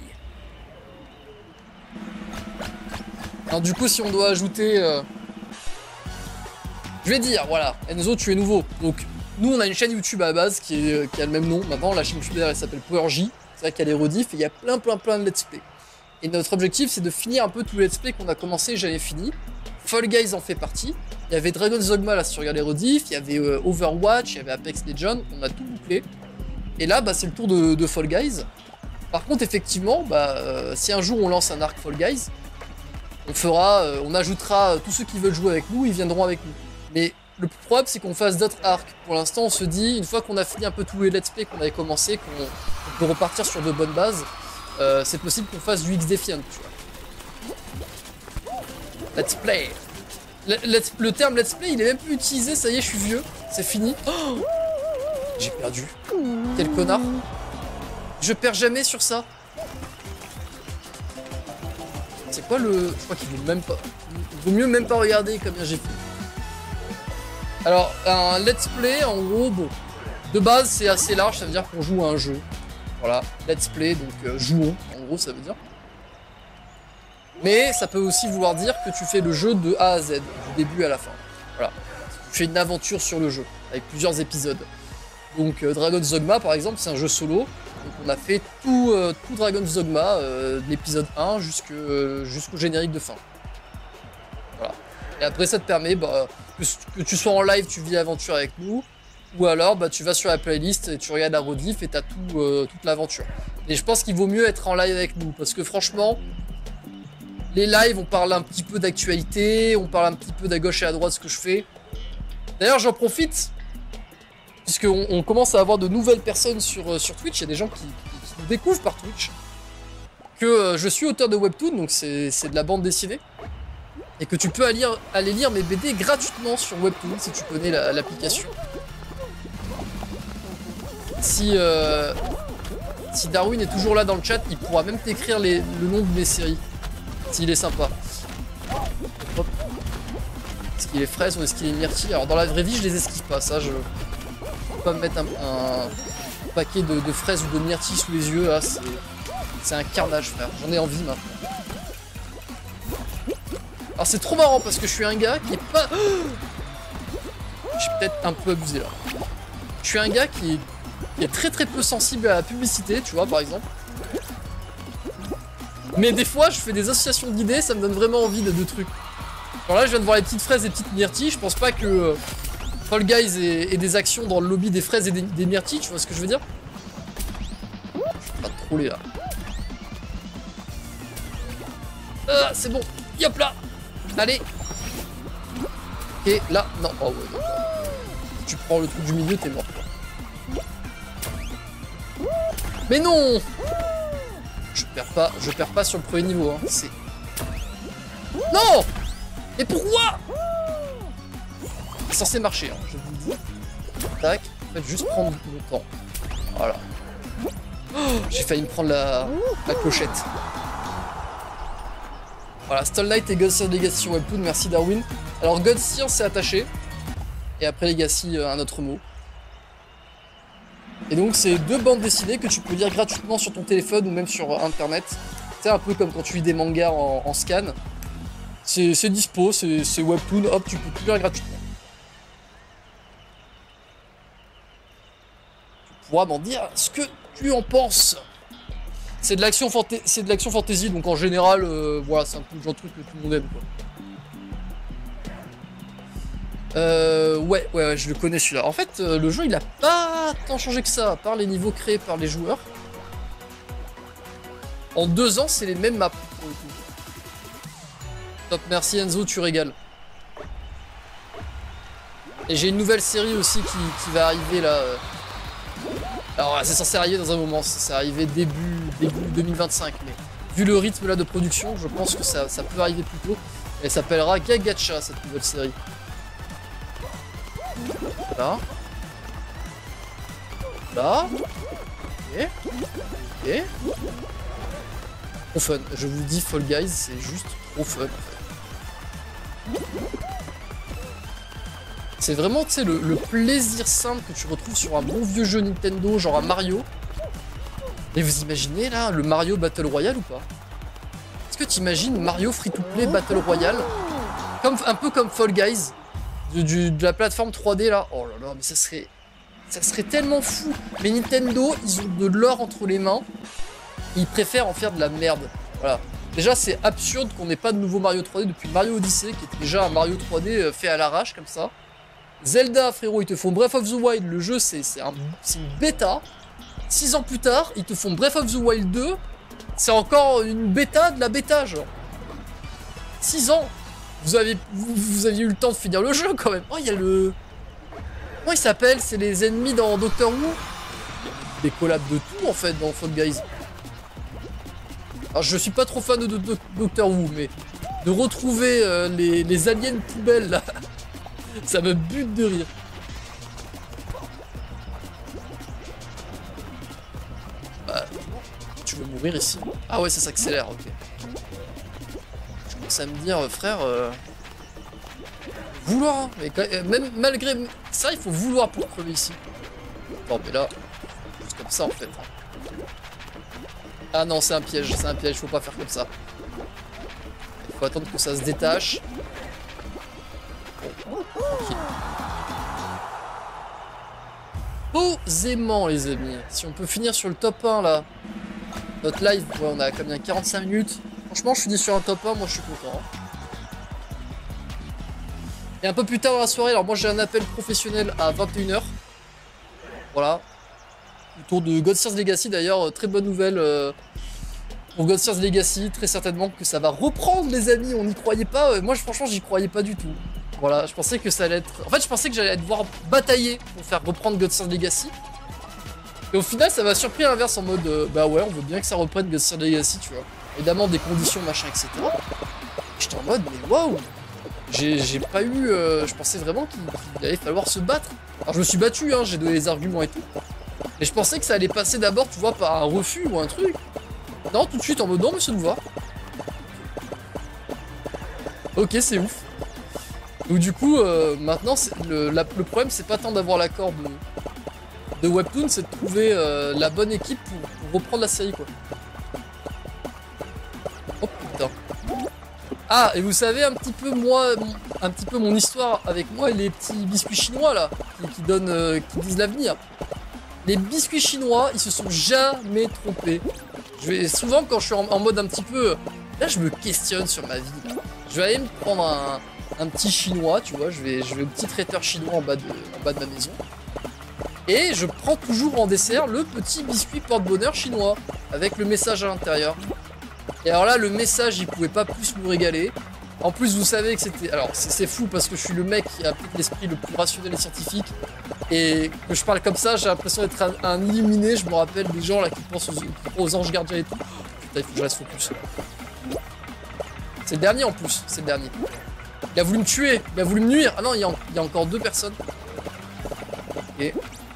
Alors du coup, si on doit ajouter... Je vais dire, voilà, Enzo, tu es nouveau. Donc, nous, on a une chaîne YouTube à la base qui a le même nom. Maintenant, la chaîne YouTube, elle s'appelle PowerJ. C'est vrai qu'il y a les rediffs et il y a plein de let's play. Et notre objectif, c'est de finir un peu tous les let's play qu'on a commencé et j'avais fini. Fall Guys en fait partie. Il y avait Dragon's Dogma, là, si tu regardes les rediffs. Il y avait Overwatch, il y avait Apex Legends. On a tout bouclé. Et là, bah, c'est le tour de Fall Guys. Par contre, effectivement, bah, si un jour on lance un arc Fall Guys, on ajoutera tous ceux qui veulent jouer avec nous, ils viendront avec nous. Mais le plus probable, c'est qu'on fasse d'autres arcs. Pour l'instant, on se dit, une fois qu'on a fini un peu tous les let's play qu'on avait commencé, qu'on peut repartir sur de bonnes bases, c'est possible qu'on fasse du X Defiant, tu vois. Let's play. Le terme let's play, il est même plus utilisé, ça y est, je suis vieux. C'est fini. Oh J'ai perdu. Quel connard. Je perds jamais sur ça. C'est quoi le... Je crois qu'il vaut même pas... Il vaut mieux même pas regarder combien j'ai fait. Alors, un let's play, en gros, bon... De base, c'est assez large, ça veut dire qu'on joue à un jeu. Voilà, let's play, donc jouons, en gros, ça veut dire. Mais ça peut aussi vouloir dire que tu fais le jeu de A à Z, du début à la fin. Voilà. Tu fais une aventure sur le jeu, avec plusieurs épisodes. Donc Dragon's Dogma, par exemple, c'est un jeu solo. Donc on a fait tout Dragon's Dogma, de l'épisode 1 jusqu'au générique de fin. Voilà. Et après, ça te permet que tu sois en live, tu vis l'aventure avec nous, ou alors tu vas sur la playlist et tu regardes la rediff et t'as toute l'aventure. Et je pense qu'il vaut mieux être en live avec nous, parce que franchement, les lives, on parle un petit peu d'actualité, on parle un petit peu d'à gauche et à droite ce que je fais. D'ailleurs, j'en profite, puisqu'on commence à avoir de nouvelles personnes sur Twitch, il y a des gens qui nous découvrent par Twitch, que je suis auteur de webtoon, donc c'est de la bande dessinée, et que tu peux aller lire mes BD gratuitement sur Webtoon, si tu connais l'application. Si Darwin est toujours là dans le chat, il pourra même t'écrire le nom de mes séries, s'il est sympa. Hop. Est-ce qu'il est fraise ou est-ce qu'il est myrtille? Alors dans la vraie vie, je les esquive pas, ça je... Pas me mettre un paquet de fraises ou de myrtilles sous les yeux, là, c'est un carnage, frère. J'en ai envie maintenant. Alors c'est trop marrant parce que je suis un gars qui est pas... J'ai peut-être un peu abusé là. Je suis un gars qui est très très peu sensible à la publicité, tu vois, par exemple. Mais des fois, je fais des associations d'idées, ça me donne vraiment envie de trucs. Alors là, je viens de voir les petites fraises et les petites myrtilles, je pense pas que... Fall Guys et des actions dans le lobby des fraises et des myrtilles, tu vois ce que je veux dire? Je vais pas te troller là. Ah, c'est bon. Hop là. Allez. Ok, là, non. Oh ouais, d'accord. Si tu prends le truc du milieu, t'es mort. Mais non. Je perds pas sur le premier niveau, hein. C'est... Non. Mais pourquoi? C'est censé marcher, hein, je vous le dis. Tac, faites juste prendre le temps. Voilà. Oh, j'ai failli me prendre la clochette. Voilà, Stall Knight et Godseer Legacy sur Webtoon, merci Darwin. Alors Godseer c'est attaché. Et après Legacy, un autre mot. Et donc c'est deux bandes dessinées que tu peux lire gratuitement sur ton téléphone ou même sur internet. C'est un peu comme quand tu lis des mangas en scan. C'est dispo, c'est Webtoon, hop, tu peux tout lire gratuitement. Tu pourras m'en dire ce que tu en penses. C'est de l'action fantasy, donc en général, voilà, c'est un peu le genre de truc que tout le monde aime, quoi. Ouais, je le connais celui-là. En fait, le jeu, il a pas tant changé que ça, à part les niveaux créés par les joueurs. En 2 ans, c'est les mêmes maps, pour le coup. Top, merci Enzo, tu régales. Et j'ai une nouvelle série aussi qui va arriver là. Alors c'est censé arriver dans un moment, c'est arrivé début 2025, mais vu le rythme là de production, je pense que ça peut arriver plus tôt. Elle s'appellera Gagacha, cette nouvelle série. Là. Là. Ok. Ok. Trop fun. Je vous dis, Fall Guys, c'est juste trop fun. C'est vraiment, tu sais, le plaisir simple que tu retrouves sur un bon vieux jeu Nintendo, genre un Mario. Et vous imaginez, là, le Mario Battle Royale ou pas? Est-ce que tu imagines Mario Free-to-Play Battle Royale? Un peu comme Fall Guys, de la plateforme 3D, là. Oh là là, mais ça serait tellement fou. Mais Nintendo, ils ont de l'or entre les mains. Ils préfèrent en faire de la merde. Voilà. Déjà, c'est absurde qu'on n'ait pas de nouveau Mario 3D depuis Mario Odyssey, qui était déjà un Mario 3D fait à l'arrache, comme ça. Zelda, frérot, ils te font Breath of the Wild, le jeu c'est une bêta. 6 ans plus tard, ils te font Breath of the Wild 2, c'est encore une bêta de la bêta, genre. 6 ans, vous aviez eu le temps de finir le jeu quand même. Oh, il y a le... Comment il s'appelle? C'est les ennemis dans Doctor Who. Des collabs de tout en fait dans Fall Guys. Alors je suis pas trop fan de Doctor Who, mais de retrouver les aliens poubelles là... Ça me bute de rire. veux mourir ici. Ah ouais, ça s'accélère, ok. Je commence à me dire, frère... Vouloir, hein. Mais même malgré ça, il faut vouloir pour crever ici. Bon, mais là, juste comme ça en fait. Ah non, c'est un piège, faut pas faire comme ça. Il faut attendre que ça se détache. Bon, tranquille. Posément, les amis. Si on peut finir sur le top 1 là. Notre live, ouais, on a combien, 45 minutes. Franchement, je finis sur un top 1, moi je suis content. Hein. Et un peu plus tard dans la soirée, alors moi j'ai un appel professionnel à 21 h. Voilà. Autour de Godsear's Legacy d'ailleurs, très bonne nouvelle pour Godsear's Legacy, très certainement que ça va reprendre les amis, on n'y croyait pas, moi franchement j'y croyais pas du tout. Voilà, je pensais que ça allait être... En fait je pensais que j'allais devoir batailler pour faire reprendre Godsear's Legacy. Et au final ça m'a surpris à l'inverse en mode, bah ouais on veut bien que ça reprenne Godsear's Legacy, tu vois. Évidemment des conditions machin etc. J'étais en mode mais waouh. J'ai pas eu... je pensais vraiment qu'il allait falloir se battre. Alors je me suis battu, hein, j'ai donné des arguments et tout. Mais je pensais que ça allait passer d'abord, tu vois, par un refus ou un truc. Non, tout de suite en mode non, monsieur nous va. Ok, c'est ouf. Donc du coup, maintenant, le problème, c'est pas tant d'avoir l'accord de Webtoon, c'est de trouver la bonne équipe pour reprendre la série, quoi. Oh putain. Ah, et vous savez un petit peu mon histoire avec moi et les petits biscuits chinois là, qui disent l'avenir. Les biscuits chinois, ils se sont jamais trompés. Souvent quand je suis en mode un petit peu, là je me questionne sur ma vie. Là. Je vais aller me prendre un petit chinois, tu vois, je vais au petit traiteur chinois en bas de ma maison. Et je prends toujours en dessert le petit biscuit porte-bonheur chinois avec le message à l'intérieur. Et alors là, le message, il pouvait pas plus me régaler. En plus, vous savez que c'était... Alors, c'est fou parce que je suis le mec qui a peut-être l'esprit le plus rationnel et scientifique. Et que je parle comme ça, j'ai l'impression d'être un illuminé. Je me rappelle des gens là qui pensent aux anges gardiens et tout. Putain, il faut que je reste focus. C'est le dernier en plus, c'est le dernier. Il a voulu me tuer, il a voulu me nuire. Ah non, il y a encore 2 personnes. Ok.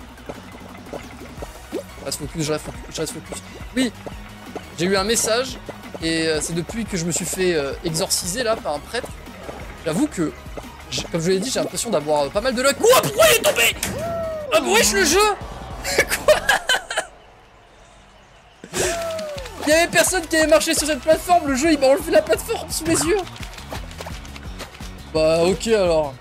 Je reste focus. Oui, j'ai eu un message. Et c'est depuis que je me suis fait exorciser là par un prêtre. J'avoue que, comme je l'ai dit, j'ai l'impression d'avoir pas mal de luck. Ouah, pourquoi il est tombé? Ah wesh le jeu. Quoi? Il y avait personne qui avait marché sur cette plateforme, le jeu il m'a enlevé la plateforme sous les yeux. Bah ok alors.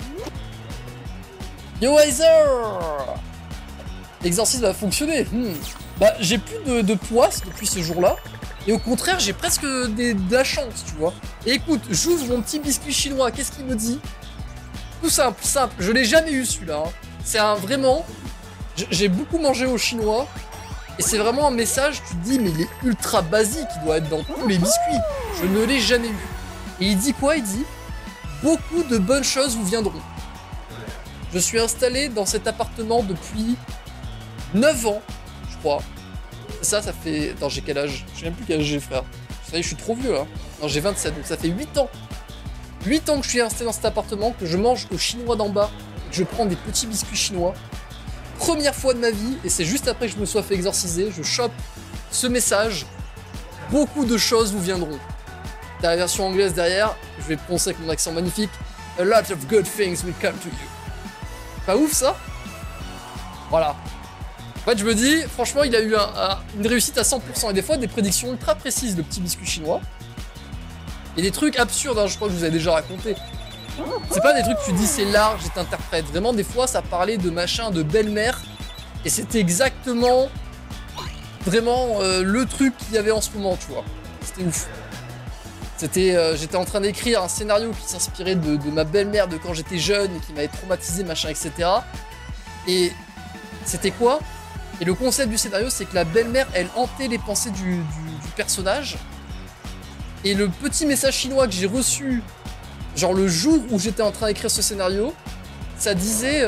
Yo Weiser. L'exorcisme a fonctionné. Bah j'ai plus de poisse depuis ce jour-là. Et au contraire, j'ai presque de la chance, tu vois. Et écoute, j'ouvre mon petit biscuit chinois, qu'est-ce qu'il me dit? Tout simple, je l'ai jamais eu celui-là. Hein. C'est un vraiment... J'ai beaucoup mangé au chinois, et c'est vraiment un message, tu te dis, mais il est ultra basique, il doit être dans tous les biscuits. Je ne l'ai jamais eu. Et il dit quoi? Il dit, beaucoup de bonnes choses vous viendront. Je suis installé dans cet appartement depuis 9 ans, je crois. Ça fait... Attends, j'ai quel âge? Je sais même plus quel âge j'ai, frère. Ça y est, je suis trop vieux, là. Non, j'ai 27, donc ça fait 8 ans. 8 ans que je suis installé dans cet appartement, que je mange au chinois d'en bas, que je prends des petits biscuits chinois. Première fois de ma vie, et c'est juste après que je me sois fait exorciser, je chope ce message. Beaucoup de choses vous viendront. T'as la version anglaise derrière, je vais prononcer avec mon accent magnifique. A lot of good things will come to you. Pas ouf, ça? Voilà. En fait, je me dis, franchement, il a eu une réussite à 100%. Et des fois, des prédictions ultra précises, le petit biscuit chinois. Et des trucs absurdes, hein, je crois que je vous ai déjà raconté. C'est pas des trucs que tu dis, c'est large et t'interprètes. Vraiment, des fois, ça parlait de machin, de belle-mère. Et c'était exactement, vraiment, le truc qu'il y avait en ce moment, tu vois. C'était ouf. J'étais en train d'écrire un scénario qui s'inspirait de ma belle-mère de quand j'étais jeune et qui m'avait traumatisé, machin, etc. Et c'était quoi? Et le concept du scénario, c'est que la belle-mère, elle hantait les pensées du personnage. Et le petit message chinois que j'ai reçu, genre le jour où j'étais en train d'écrire ce scénario, ça disait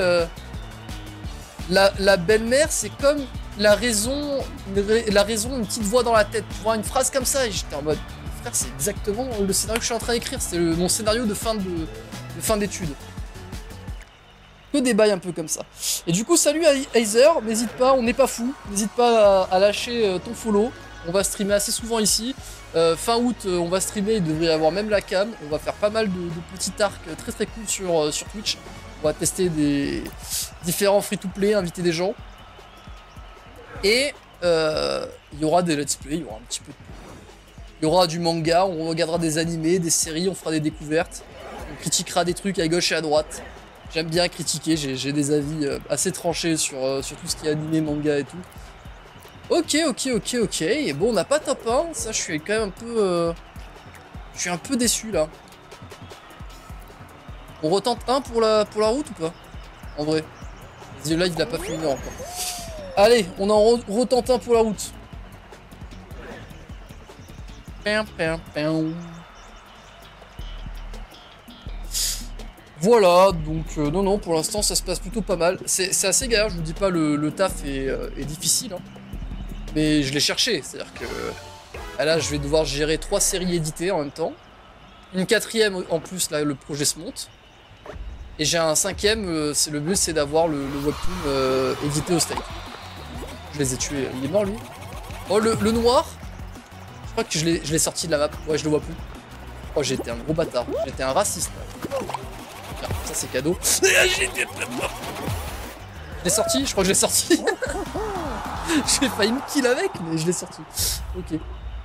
la belle-mère, c'est comme la raison, une petite voix dans la tête. Tu vois, une phrase comme ça. Et j'étais en mode, frère, c'est exactement le scénario que je suis en train d'écrire. C'est mon scénario de fin d'études. Que des bails un peu comme ça. Et du coup, salut Heiser, n'hésite pas, on n'est pas fou, n'hésite pas à lâcher ton follow. on va streamer assez souvent ici. Fin août, on va streamer, il devrait y avoir même la cam. On va faire pas mal de petits arcs très très cool sur Twitch. On va tester des différents free-to-play, inviter des gens. Et il y aura des let's play, il y aura un petit peu de... Il y aura du manga, on regardera des animés, des séries, on fera des découvertes. On critiquera des trucs à gauche et à droite. J'aime bien critiquer, j'ai des avis assez tranchés sur tout ce qui est animé, manga et tout. Ok. Et bon, on n'a pas top 1, ça je suis quand même un peu... je suis un peu déçu là. On retente 1 pour la route ou pas? En vrai. Vas-y, là il l'a pas fait une heure encore. Allez, on en retente 1 pour la route. Voilà, donc non, pour l'instant ça se passe plutôt pas mal. C'est assez galère, je vous dis pas, le taf est difficile. Hein. Mais je l'ai cherché, c'est-à-dire que là je vais devoir gérer 3 séries éditées en même temps. Une 4e en plus, là le projet se monte. Et j'ai un 5e, le but c'est d'avoir le webtoon édité au steak. Je les ai tués, il est mort lui. Oh le noir, je crois que je l'ai sorti de la map, ouais je le vois plus. Oh j'ai été un gros bâtard, j'ai été un raciste. Tiens, ça c'est cadeau. Je l'ai sorti, je crois que je l'ai sorti. J'ai failli me kill avec, mais je l'ai sorti. Ok.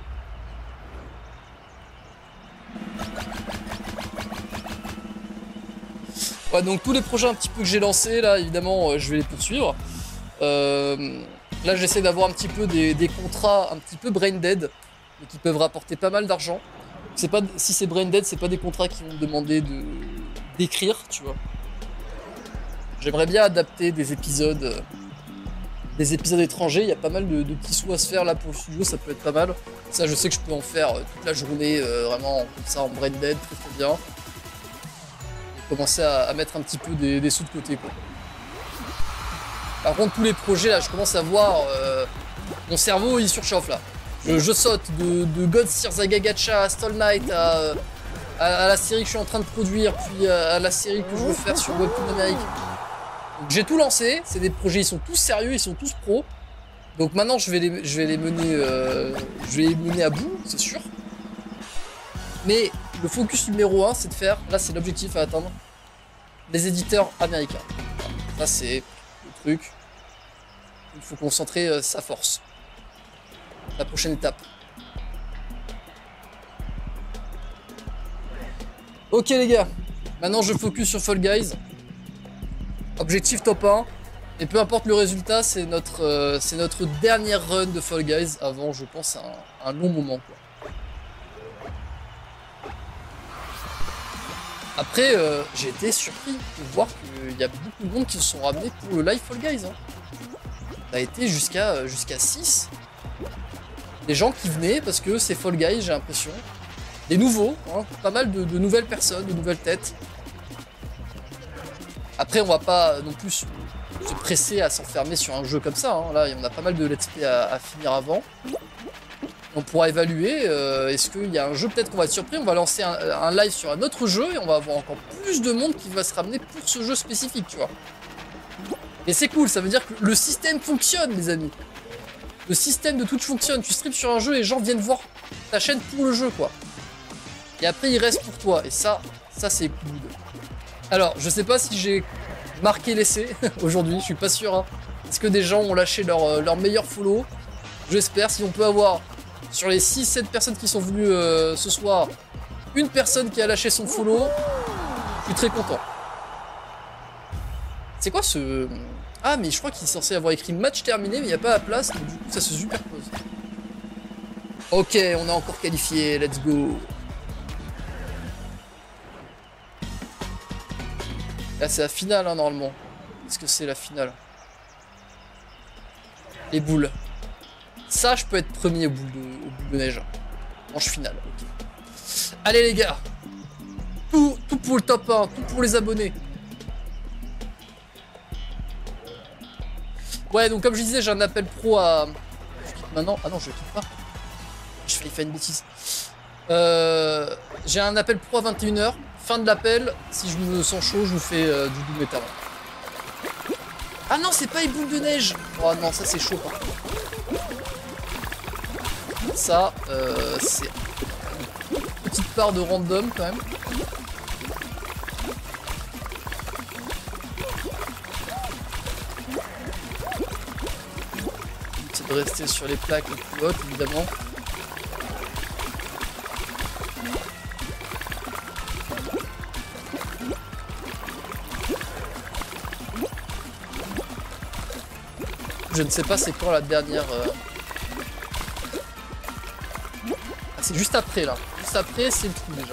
Ouais, donc tous les projets un petit peu que j'ai lancés, là, évidemment, je vais les poursuivre. Là, j'essaie d'avoir un petit peu des contrats un petit peu brain dead, mais qui peuvent rapporter pas mal d'argent. Si c'est brain dead, c'est pas des contrats qui vont me demander d'écrire, tu vois. J'aimerais bien adapter des épisodes étrangers. Il y a pas mal de petits sous à se faire là pour le studio, ça peut être pas mal. Ça, je sais que je peux en faire toute la journée, vraiment comme ça en brain dead, très très bien. Et commencer à mettre un petit peu des sous de côté, quoi. Par contre, tous les projets là, je commence à voir mon cerveau il surchauffe là. Je saute de God Sear Saga Gacha à Stall Knight à la série que je suis en train de produire, puis à la série que je veux faire sur Webtoon Amérique. J'ai tout lancé, c'est des projets, ils sont tous sérieux, ils sont tous pros. Donc maintenant je vais les mener à bout, c'est sûr. Mais le focus numéro 1, c'est de faire, là c'est l'objectif à atteindre, les éditeurs américains. Ça c'est le truc. Il faut concentrer sa force. La prochaine étape. Ok les gars, maintenant je focus sur Fall Guys. Objectif top 1. Et peu importe le résultat, c'est notre dernière run de Fall Guys avant, je pense, un long moment, quoi. Après, j'ai été surpris de voir qu'il y a beaucoup de monde qui se sont ramenés pour le live Fall Guys. Hein. Ça a été jusqu'à 6. Des gens qui venaient parce que c'est Fall Guys, j'ai l'impression. Des nouveaux, hein, pas mal de nouvelles personnes, de nouvelles têtes. Après, on va pas non plus se presser à s'enfermer sur un jeu comme ça. Hein. Là, on a pas mal de let's play à finir avant. On pourra évaluer. Est-ce qu'il y a un jeu, peut-être qu'on va être surpris. On va lancer un live sur un autre jeu et on va avoir encore plus de monde qui va se ramener pour ce jeu spécifique, tu vois. Et c'est cool, ça veut dire que le système fonctionne, les amis. Le système de Twitch fonctionne. Tu streams sur un jeu et les gens viennent voir ta chaîne pour le jeu, quoi. Et après, il reste pour toi. Et ça c'est good. Alors, je sais pas si j'ai marqué l'essai aujourd'hui, je suis pas sûr. Hein. Est-ce que des gens ont lâché leur meilleur follow? J'espère. Si on peut avoir, sur les 6-7 personnes qui sont venues ce soir, une personne qui a lâché son follow, je suis très content. C'est quoi ce... Ah, mais je crois qu'il est censé avoir écrit match terminé, mais il n'y a pas la place, donc du coup ça se superpose. Ok, on a encore qualifié, let's go. Là, c'est la finale, hein, normalement. Est-ce que c'est la finale? Les boules. Ça, je peux être premier au boule de neige. Manche finale, ok. Allez, les gars. Tout pour le top 1, tout pour les abonnés. Ouais, donc comme je disais, j'ai un appel pro à... Je quitte maintenant. Ah non, je quitte pas. Je vais faire une bêtise. J'ai un appel pro à 21 h. Fin de l'appel, si je me sens chaud, je vous fais du double métal. Ah non, c'est pas les boules de neige. Oh non, ça c'est chaud par contre. Ça, c'est une petite part de random quand même. C'est de rester sur les plaques les plus hautes, évidemment. Je ne sais pas c'est quand la dernière... Ah, c'est juste après là. Juste après c'est le trou déjà.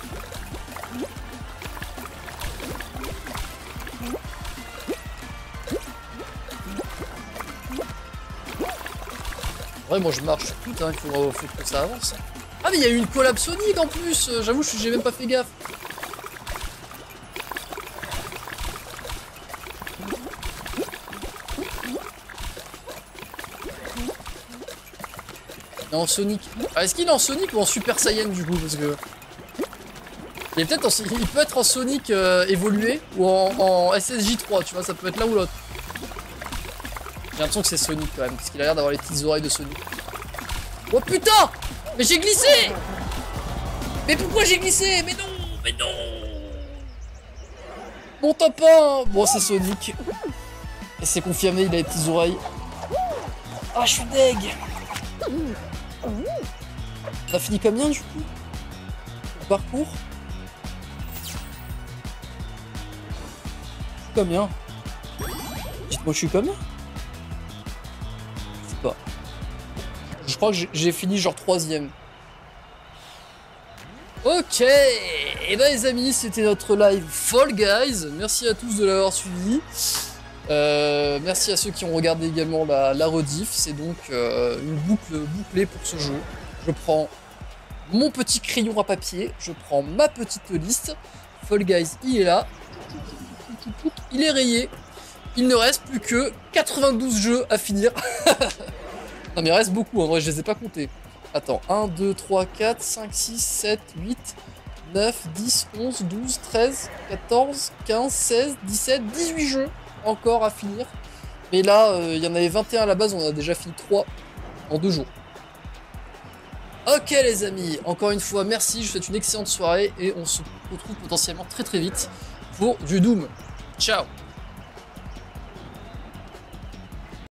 Ouais, moi je marche sur tout, hein. Faut que ça avance. Ah mais il y a eu une collab Sonic en plus. J'avoue j'ai même pas fait gaffe. En Sonic. Ah, est-ce qu'il est en Sonic ou en Super Saiyan du coup? Parce que. Il peut être en Sonic évolué ou en SSJ3, tu vois, ça peut être l'un ou l'autre. J'ai l'impression que c'est Sonic quand même, parce qu'il a l'air d'avoir les petites oreilles de Sonic. Oh putain! Mais j'ai glissé! Mais pourquoi j'ai glissé? Mais non! Mais non! Mon top 1! Bon, c'est Sonic. Et c'est confirmé, il a les petites oreilles. Ah, je suis deg! On a fini combien du coup? Le parcours? Combien? Dites-moi je suis combien? Je sais pas. Je crois que j'ai fini genre 3ème. Ok, et ben les amis, c'était notre live Fall Guys. Merci à tous de l'avoir suivi. Merci à ceux qui ont regardé également la rediff. C'est donc une boucle bouclée pour ce jeu. Je prends mon petit crayon à papier, je prends ma petite liste. Fall Guys, il est là. Il est rayé. Il ne reste plus que 92 jeux à finir. Non mais il reste beaucoup, en vrai je les ai pas comptés. Attends, 1, 2, 3, 4, 5, 6, 7, 8, 9, 10, 11, 12, 13, 14, 15, 16, 17, 18 jeux encore à finir. Mais là, il y en avait 21 à la base, on a déjà fini 3 en 2 jours. Ok les amis, encore une fois merci, je vous souhaite une excellente soirée et on se retrouve potentiellement très très vite pour du Doom. Ciao!